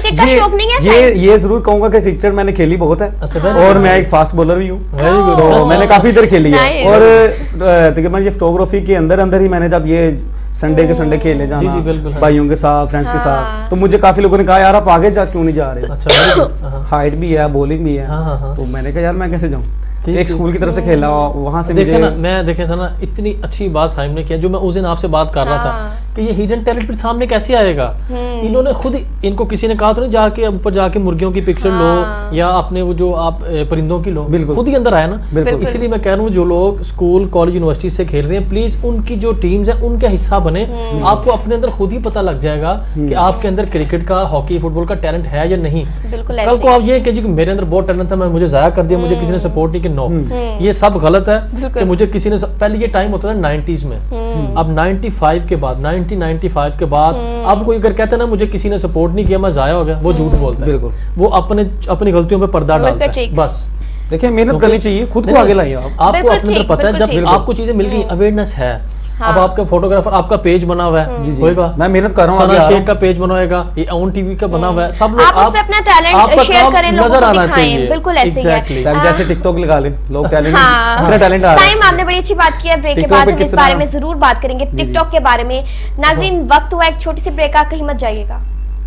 Speaker 4: ये जरूर कहूंगा कि क्रिकेट मैंने खेली बहुत है और मैं एक फास्ट बॉलर भी हूँ, तो मैंने काफी देर खेली है। और तकरीबन ये फोटोग्राफी के अंदर ही मैंने जब ये संडे के संडे खेलने जाना भाइयों के साथ, फ्रेंड्स के साथ, तो मुझे काफी लोगों ने कहा यार आप आगे जा क्यों नहीं जा रहे, हाइट भी है, बॉलिंग भी है। तो मैंने कहा यार मैं कैसे जाऊँ, एक स्कूल की तरफ से खेला, वहां से
Speaker 3: देखे ना, मैं देखे था ना, इतनी अच्छी बात साइम ने किया, जो मैं उस दिन आपसे बात कर रहा था कि ये हिडन टैलेंट फिर सामने कैसे आएगा। इन्होंने खुद, इनको किसी ने कहा तो नहीं जाके ऊपर जाके मुर्गियों की पिक्चर लो या अपने वो जो आप परिंदों की लो, खुद ही अंदर आया ना। इसलिए मैं कह रहा हूँ जो लोग स्कूल कॉलेज यूनिवर्सिटी से खेल रहे हैं, प्लीज उनकी जो टीम्स है उनका हिस्सा बने। आपको अपने अंदर खुद ही पता लग जाएगा कि आपके अंदर क्रिकेट का, हॉकी, फुटबॉल का टैलेंट है या नहीं। कल को आप ये कह कि मेरे अंदर बहुत टैलेंट था, मैं मुझे जाया कर दिया, मुझे किसी ने सपोर्ट नहीं किया, नो, ये सब गलत है। कि मुझे किसी ने, पहले ये टाइम होता था 90s में, अब 95 के बाद, 1995 के बाद अब कोई अगर कहता है ना मुझे किसी ने सपोर्ट नहीं किया मैं जाया हो गया, वो झूठ बोलता है। वो अपनी गलतियों पे पर्दा डालता है बस।
Speaker 4: देखिए मेहनत करनी चाहिए, खुद को आगे लाइए।
Speaker 3: आपको अपने अंदर पता है, जब आपको चीजें मिल गई, अवेयरनेस है। अब आपका फोटोग्राफर, आपका पेज बना हुआ है, होएगा,
Speaker 4: मैं मेहनत कर रहा हूं,
Speaker 3: सना शेख का पेज बना होगा, ये ऑन टीवी का बना हुआ है, सब लोग
Speaker 1: आप उस पे अपना टैलेंट शेयर करें, लोगों को दिखाएं। बिल्कुल ऐसे ही है,
Speaker 4: जैसे टिकटॉक लगा ले लोग, टैलेंट अपना टैलेंट आ रहा है।
Speaker 1: टाइम आपने बड़ी अच्छी बात की है, ब्रेक के बाद हम इस बारे में जरूर बात करेंगे, टिकटॉक के बारे में। नाज़रीन वक्त हुआ एक छोटी सी ब्रेक का, कहीं मत जाइएगा।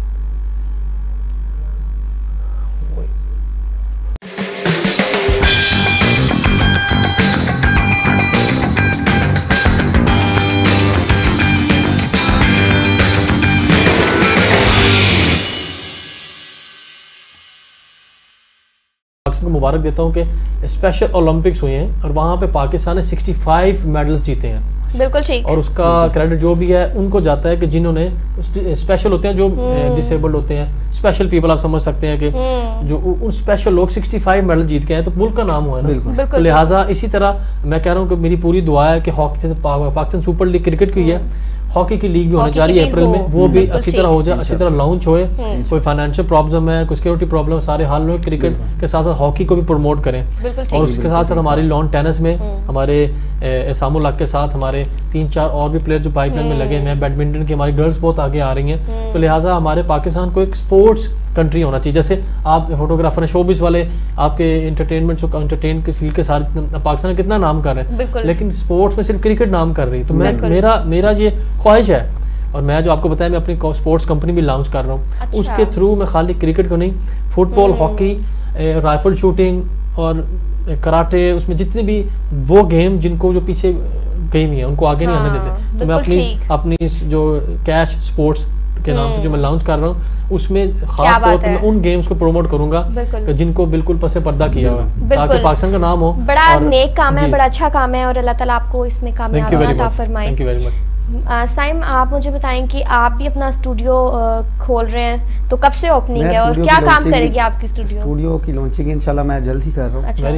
Speaker 3: को मुबारक देता हूं कि स्पेशल ओलंपिक्स हुए हैं और वहां पे पाकिस्तान ने 65 मेडल्स जीते हैं।
Speaker 1: बिल्कुल ठीक।
Speaker 3: और उसका क्रेडिट जो भी है उनको जाता है कि जिन्होंने स्पेशल होते हैं, जो डिसेबल्ड होते हैं, स्पेशल पीपल, आप समझ सकते हैं कि जो उन स्पेशल लोग 65 मेडल जीत के हैं, तो मुल्क का नाम हुआ है ना। तो लिहाजा इसी तरह मैं कह रहा हूँ कि मेरी पूरी दुआ है कि हॉकी, जैसे पाकिस्तान सुपर लीग क्रिकेट की है, हॉकी की लीग भी होने जा रही है अप्रैल में, वो भी अच्छी तरह हो जाए, अच्छी तरह लॉन्च होए। कोई फाइनेंशियल प्रॉब्लम है, कोई सिक्योरिटी प्रॉब्लम, सारे हाल में क्रिकेट के साथ साथ हॉकी को भी प्रमोट करें। और उसके साथ साथ हमारी लॉन टेनिस में हमारे एसामुल हक के साथ हमारे 3-4 और भी प्लेयर जो पाइपलाइन में लगे हैं, बैडमिंटन की हमारी गर्ल्स बहुत आगे आ रही हैं। तो लिहाजा हमारे पाकिस्तान को एक स्पोर्ट्स कंट्री होना चाहिए। जैसे आप फोटोग्राफर हैं, शोबिस वाले, आपके एंटरटेनमेंट जो एंटरटेन के फील्ड के साथ पाकिस्तान कितना नाम कर रहे हैं, लेकिन स्पोर्ट्स में सिर्फ क्रिकेट नाम कर रही है। तो मेरा ये ख्वाहिश है, और मैं जो आपको बताया मैं अपनी स्पोर्ट्स कंपनी भी लॉन्च कर रहा हूँ। अच्छा। उसके थ्रू मैं खाली क्रिकेट को नहीं, फुटबॉल, हॉकी, राइफल शूटिंग और कराटे, उसमें जितने भी वो गेम जिनको जो पीछे गेम ही है उनको आगे नहीं आने देते। तो मैं अपनी जो कैश स्पोर्ट्स के नाम से जो मैं लॉन्च कर रहा हूँ, उसमें खास तौर पर मैं उन गेम्स को प्रमोट करूंगा जिनको बिल्कुल पसे पर्दा किया हुआ है, ताकि पाकिस्तान का नाम हो।
Speaker 1: बड़ा नेक काम है, बड़ा अच्छा काम है, और अल्लाह ताला आपको इसमें कामयाबी अता फरमाए।
Speaker 3: Thank you very much.
Speaker 1: Saim, आप मुझे बताएं कि आप भी अपना स्टूडियो खोल रहे हैं, तो कब से ओपनिंग है और क्या काम करेगी आपकी स्टूडियो?
Speaker 4: स्टूडियो की लॉन्चिंग इंशाल्लाह मैं जल्द ही कर रहा हूँ।
Speaker 1: अच्छा।
Speaker 3: Very good.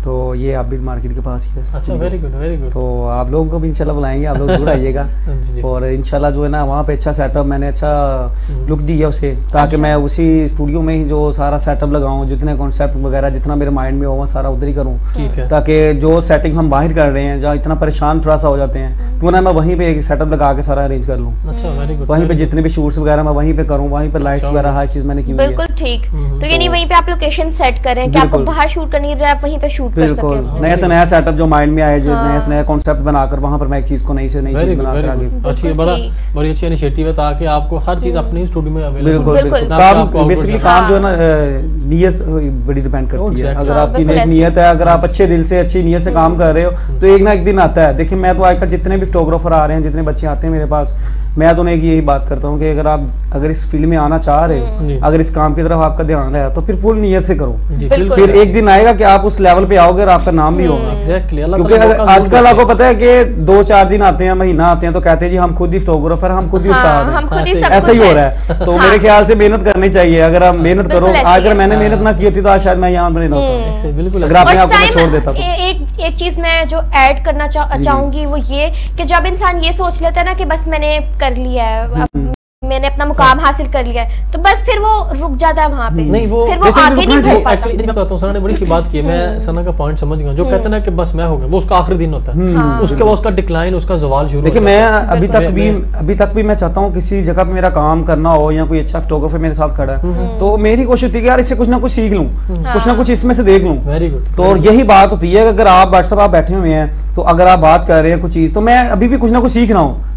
Speaker 4: तो ये आबिद मार्केट के पास ही है।
Speaker 3: अच्छा, वेरी गुड वेरी गुड।
Speaker 4: तो आप लोगों को भी इंशाल्लाह बुलाएंगे, आप लोग जरूर आइएगा। और इंशाल्लाह जो है ना वहाँ पे अच्छा सेटअप, मैंने अच्छा लुक दिया उसे, ताकि मैं उसी स्टूडियो में ही जो सारा सेटअप लगाऊं, जितने कॉन्सेप्ट वगैरह जितना मेरे माइंड में हो वो सारा उधर ही करूँ, ताकि जो सेटिंग हम बाहर कर रहे हैं जहाँ इतना परेशान थोड़ा सा हो जाते हैं, क्यों ना मैं वहीं पे एक सेटअप लगा के सारा अरेंज कर लूँ।
Speaker 3: अच्छा, वेरी गुड।
Speaker 4: वहीं पे जितने भी शूट्स वगैरह मैं वहीं पे करूँ, वहीं पे लाइट्स वगैरह हर चीज मैंने की हुई है।
Speaker 1: बिल्कुल ठीक। तो यानी वहीं पे आप लोकेशन सेट कर रहे हैं कि आपको बाहर शूट करनी है, आप वहीं पे शूट कर सकें।
Speaker 4: नया से नया सेटअप जो माइंड में आए, जो नया से नया कॉन्सेप्ट बनाकर वहां पर मैं एक चीज को नई से नई चीज बनाकर आगे।
Speaker 3: अच्छी बड़ी अच्छी इनिशिएटिव है, ताकि आपको हर चीज अपने स्टूडियो में अवेलेबल।
Speaker 4: बिल्कुल बिल्कुल। काम बेसिकली काम जो है ना नीयत बड़ी डिपेंड करती है। अगर आपकी नीयत है, अगर आप अच्छे दिल से अच्छी नीयत से काम कर रहे हो तो एक ना एक दिन आता है। देखिए मैं तो आजकल जितने भी फोटोग्राफर आ रहे हैं, जितने बच्चे आते हैं मेरे पास, मैं तो उन्हें यही बात करता हूँ कि अगर इस फील्ड में आना चाह रहे हो, अगर इस काम की तरफ आपका ध्यान है तो फिर फुल नियत से करो। फिर एक दिन आएगा कि आप उस लेवल पे आओगे और आपका नाम भी होगा। क्योंकि आजकल आपको पता है कि 2-4 दिन आते हैं, महीना आते हैं तो कहते हैं जी हम खुद ही फोटोग्राफर, हम खुद ही उस्ताद हैं। ऐसा ही हो रहा है। तो मेरे ख्याल से मेहनत करनी चाहिए। अगर आप मेहनत करो, अगर मैंने मेहनत ना की होती तो आज शायद मैं यहाँ पर ना होता। बिल्कुल। अगर आपने आपको छोड़ देता तो
Speaker 1: एक चीज मैं जो ऐड करना चाहूंगी वो ये कि जब इंसान ये सोच लेता है ना कि बस मैंने कर लिया है, मैंने अपना मुकाम हासिल कर लिया है, तो बस फिर वो रुक जाता है वहाँ पे।
Speaker 3: नहीं, वो
Speaker 1: फिर वो आगे नहीं बढ़ पाता।
Speaker 3: एक्चुअली मैं बताता हूँ, सना ने बड़ी अच्छी बात की है। मैं सना का पॉइंट समझ गया। जो कहते हैं ना कि बस मैं हो गया, वो उसका आखिरी दिन होता है। उसके बाद उसका डिक्लाइन, उसका ज़वाल शुरू।
Speaker 4: देखिए मैं अभी तक भी मैं चाहता हूँ किसी जगह पे मेरा काम करना हो या कोई अच्छा फोटोग्राफर मेरे साथ खड़ा है तो मेरी कोशिश होती है यार इससे कुछ ना कुछ सीख लूँ, कुछ ना कुछ इसमें से देख लूँ।
Speaker 3: Very good.
Speaker 4: तो यही बात होती है कि अगर आप व्हाट्सएप आप बैठे हुए हैं तो अगर आप बात कर रहे हैं कुछ चीज, तो मैं अभी भी कुछ ना कुछ सीख रहा हूँ।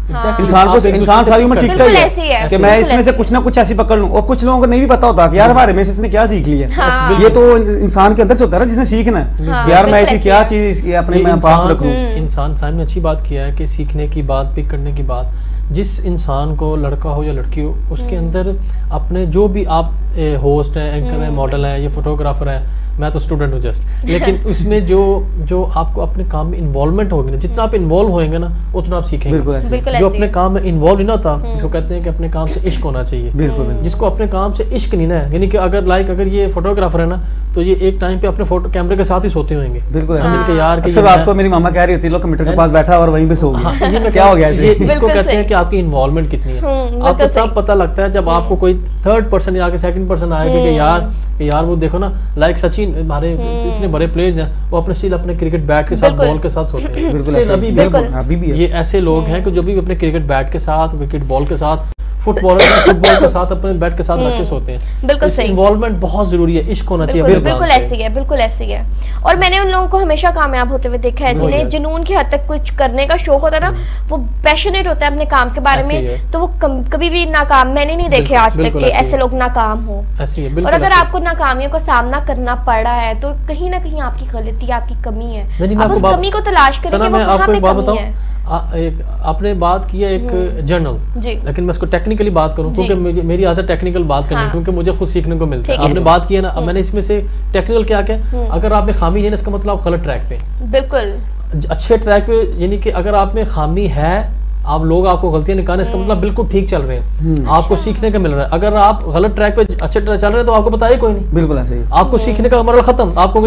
Speaker 4: इंसान सारी उम्र सीखता ही है कि मैं इसमें से कुछ ना कुछ ऐसी पकड़ लूं। और कुछ लोगों को नहीं भी पता होता कि यार हमारे में से इसने क्या सीख लिया। ये तो इंसान के अंदर से होता है ना जिसने सीखना है। यार मैं इसकी क्या चीज अपने पास रखूं।
Speaker 3: इंसान साहब ने अच्छी बात किया है कि सीखने की बात, पिक करने की बात, जिस इंसान को, लड़का हो या लड़की हो, उसके अंदर अपने जो भी आप होस्ट हैं, एंकर हैं, मॉडल हैं, ये फोटोग्राफर हैं, मैं तो स्टूडेंट हूँ जस्ट, लेकिन उसमें जो आपको अपने काम में इन्वॉल्वमेंट होगी ना, जितना आप इन्वॉल्व होएंगे ना उतना आप सीखेंगे। जो अपने काम में इन्वॉल्व नहीं होता, जिसको कहते हैं कि अपने काम से इश्क होना चाहिए। जिसको अपने काम से इश्क नहीं ना है, यानी कि अगर ये फोटोग्राफर है ना तो ये एक टाइम पे अपने फोटो कैमरे के साथ ही सोते होंगे।
Speaker 4: बिल्कुल
Speaker 3: यार
Speaker 4: अक्सर रात को मेरी मामा कह रही थी, लो कंप्यूटर के पास बैठा और वहीं पे सो गया। क्या हो गया इसे?
Speaker 3: इसको कहते हैं कि आपकी इन्वॉल्वमेंट कितनी है। आपको तब पता लगता है जब आपको कोई थर्ड पर्सन या सेकंड पर्सन आएगा कि यार वो देखो ना, लाइक सचिन, हमारे इतने बड़े प्लेयर्स हैं, वो अपने क्रिकेट बैट के साथ, बॉल के साथ सोते हैं। अभी भी ये ऐसे लोग हैं कि जो भी अपने क्रिकेट बैट के साथ, विकेट बॉल के साथ, फुटबॉल के साथ, अपने बैट के साथ रख के सोते हैं।
Speaker 1: बिल्कुल सही।
Speaker 3: इन्वॉल्वमेंट बहुत जरूरी है, इश्क होना चाहिए।
Speaker 1: बिल्कुल ऐसी है, बिल्कुल ऐसी है। और मैंने उन लोगों को हमेशा कामयाब होते हुए देखा है जिन्हें जुनून की हद तक कुछ करने का शौक होता है ना, वो पैशनेट होता है अपने काम के बारे में, तो वो कभी भी नाकाम मैंने नहीं देखे आज तक कि ऐसे लोग नाकाम हो। और अगर आपको नाकामियों का सामना करना पड़ रहा है तो कहीं ना कहीं आपकी गलती, आपकी कमी है। आप उस कमी को तलाश करें कि वो कहाँ पे कमी है।
Speaker 3: आपने बात की है एक जर्नल, लेकिन मैं इसको टेक्निकली बात करूं क्योंकि मेरी आदत टेक्निकल बात करनी है, क्योंकि मुझे खुद सीखने को मिलता है। आपने बात की है ना, अब मैंने इसमें से टेक्निकल क्या क्या, अगर आप में खामी है ना, इसका मतलब आप गलत ट्रैक पे।
Speaker 1: बिल्कुल
Speaker 3: अच्छे ट्रैक पे, यानी कि अगर आप में खामी है, आप लोग आपको गलतियां निकालने, इसका मतलब बिल्कुल ठीक चल रहे हैं, आपको सीखने का मिल रहा है। अगर आप गलत ट्रैक पे अच्छे ट्रैक चल रहे हैं तो आपको बताइए कोई नहीं।
Speaker 4: बिल्कुल ऐसे ही
Speaker 3: आपको सीखने का मरहला खत्म। आपको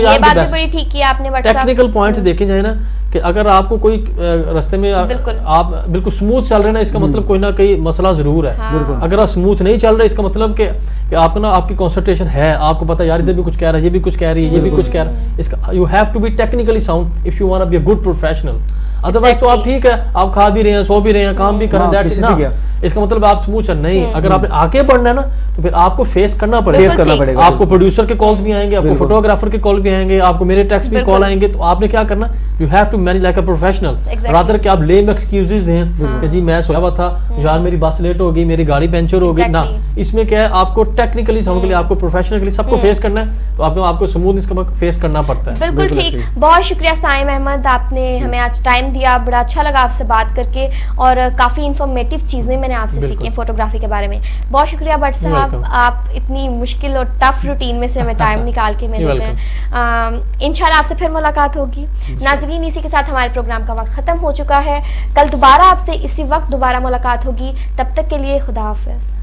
Speaker 3: टेक्निकल पॉइंट देखे जाए ना कि अगर आपको कोई रास्ते में आप बिल्कुल स्मूथ चल रहे हैं ना, इसका मतलब कोई ना कोई मसला जरूर है। अगर आप स्मूथ नहीं चल रहे, इसका मतलब कि आपको ना, आपकी कंसंट्रेशन है, आपको पता है यार इधर भी कुछ कह रहा है, ये भी कुछ कह रही है, ये भी कुछ कह रहा है। इसका you have to be technically sound if you want to be a good professional. Otherwise तो आप ठीक है, आप खा भी रहे हैं, सो भी रहे हैं, काम भी कर रहे हैं, इसका मतलब आप स्मूथ चल नहीं। अगर आपने आगे बढ़ना है ना तो फिर आपको फेस करना पड़ेगा। आपको प्रोड्यूसर के कॉल्स भी आएंगे, आपको फोटोग्राफर के कॉल भी आएंगे, आपको मेरे टेक्स्ट भी कॉल आएंगे। तो आपने क्या करना, you have to manage like a professional, rather कि आप लेम एक्सक्यूजेस दें कि जी मैं सोया हुआ था, यार मेरी बस लेट हो गई, मेरी गाड़ी पंचर हो गई ना। इसमें क्या है, आपको टेक्निकली साउंड के लिए, आपको प्रोफेशनल सबको फेस करना है, तो आपको स्मूथ इसका फेस करना पड़ता है।
Speaker 1: बिल्कुल ठीक। बहुत शुक्रिया साइम अहमद, आपने हमें आज टाइम दिया, बड़ा अच्छा लगा आपसे बात करके, और काफी इंफॉर्मेटिव चीजें मैंने आपसे सीखी हैं फोटोग्राफी के बारे में। बहुत शुक्रिया भट्ट साहब, आप इतनी मुश्किल और टफ रूटीन में से हमें टाइम निकाल के देते हैं। इंशाल्लाह आपसे फिर मुलाकात होगी। नाजरीन, इसी के साथ हमारे प्रोग्राम का वक्त खत्म हो चुका है। कल दोबारा आपसे इसी वक्त दोबारा मुलाकात होगी। तब तक के लिए खुदा हाफिज।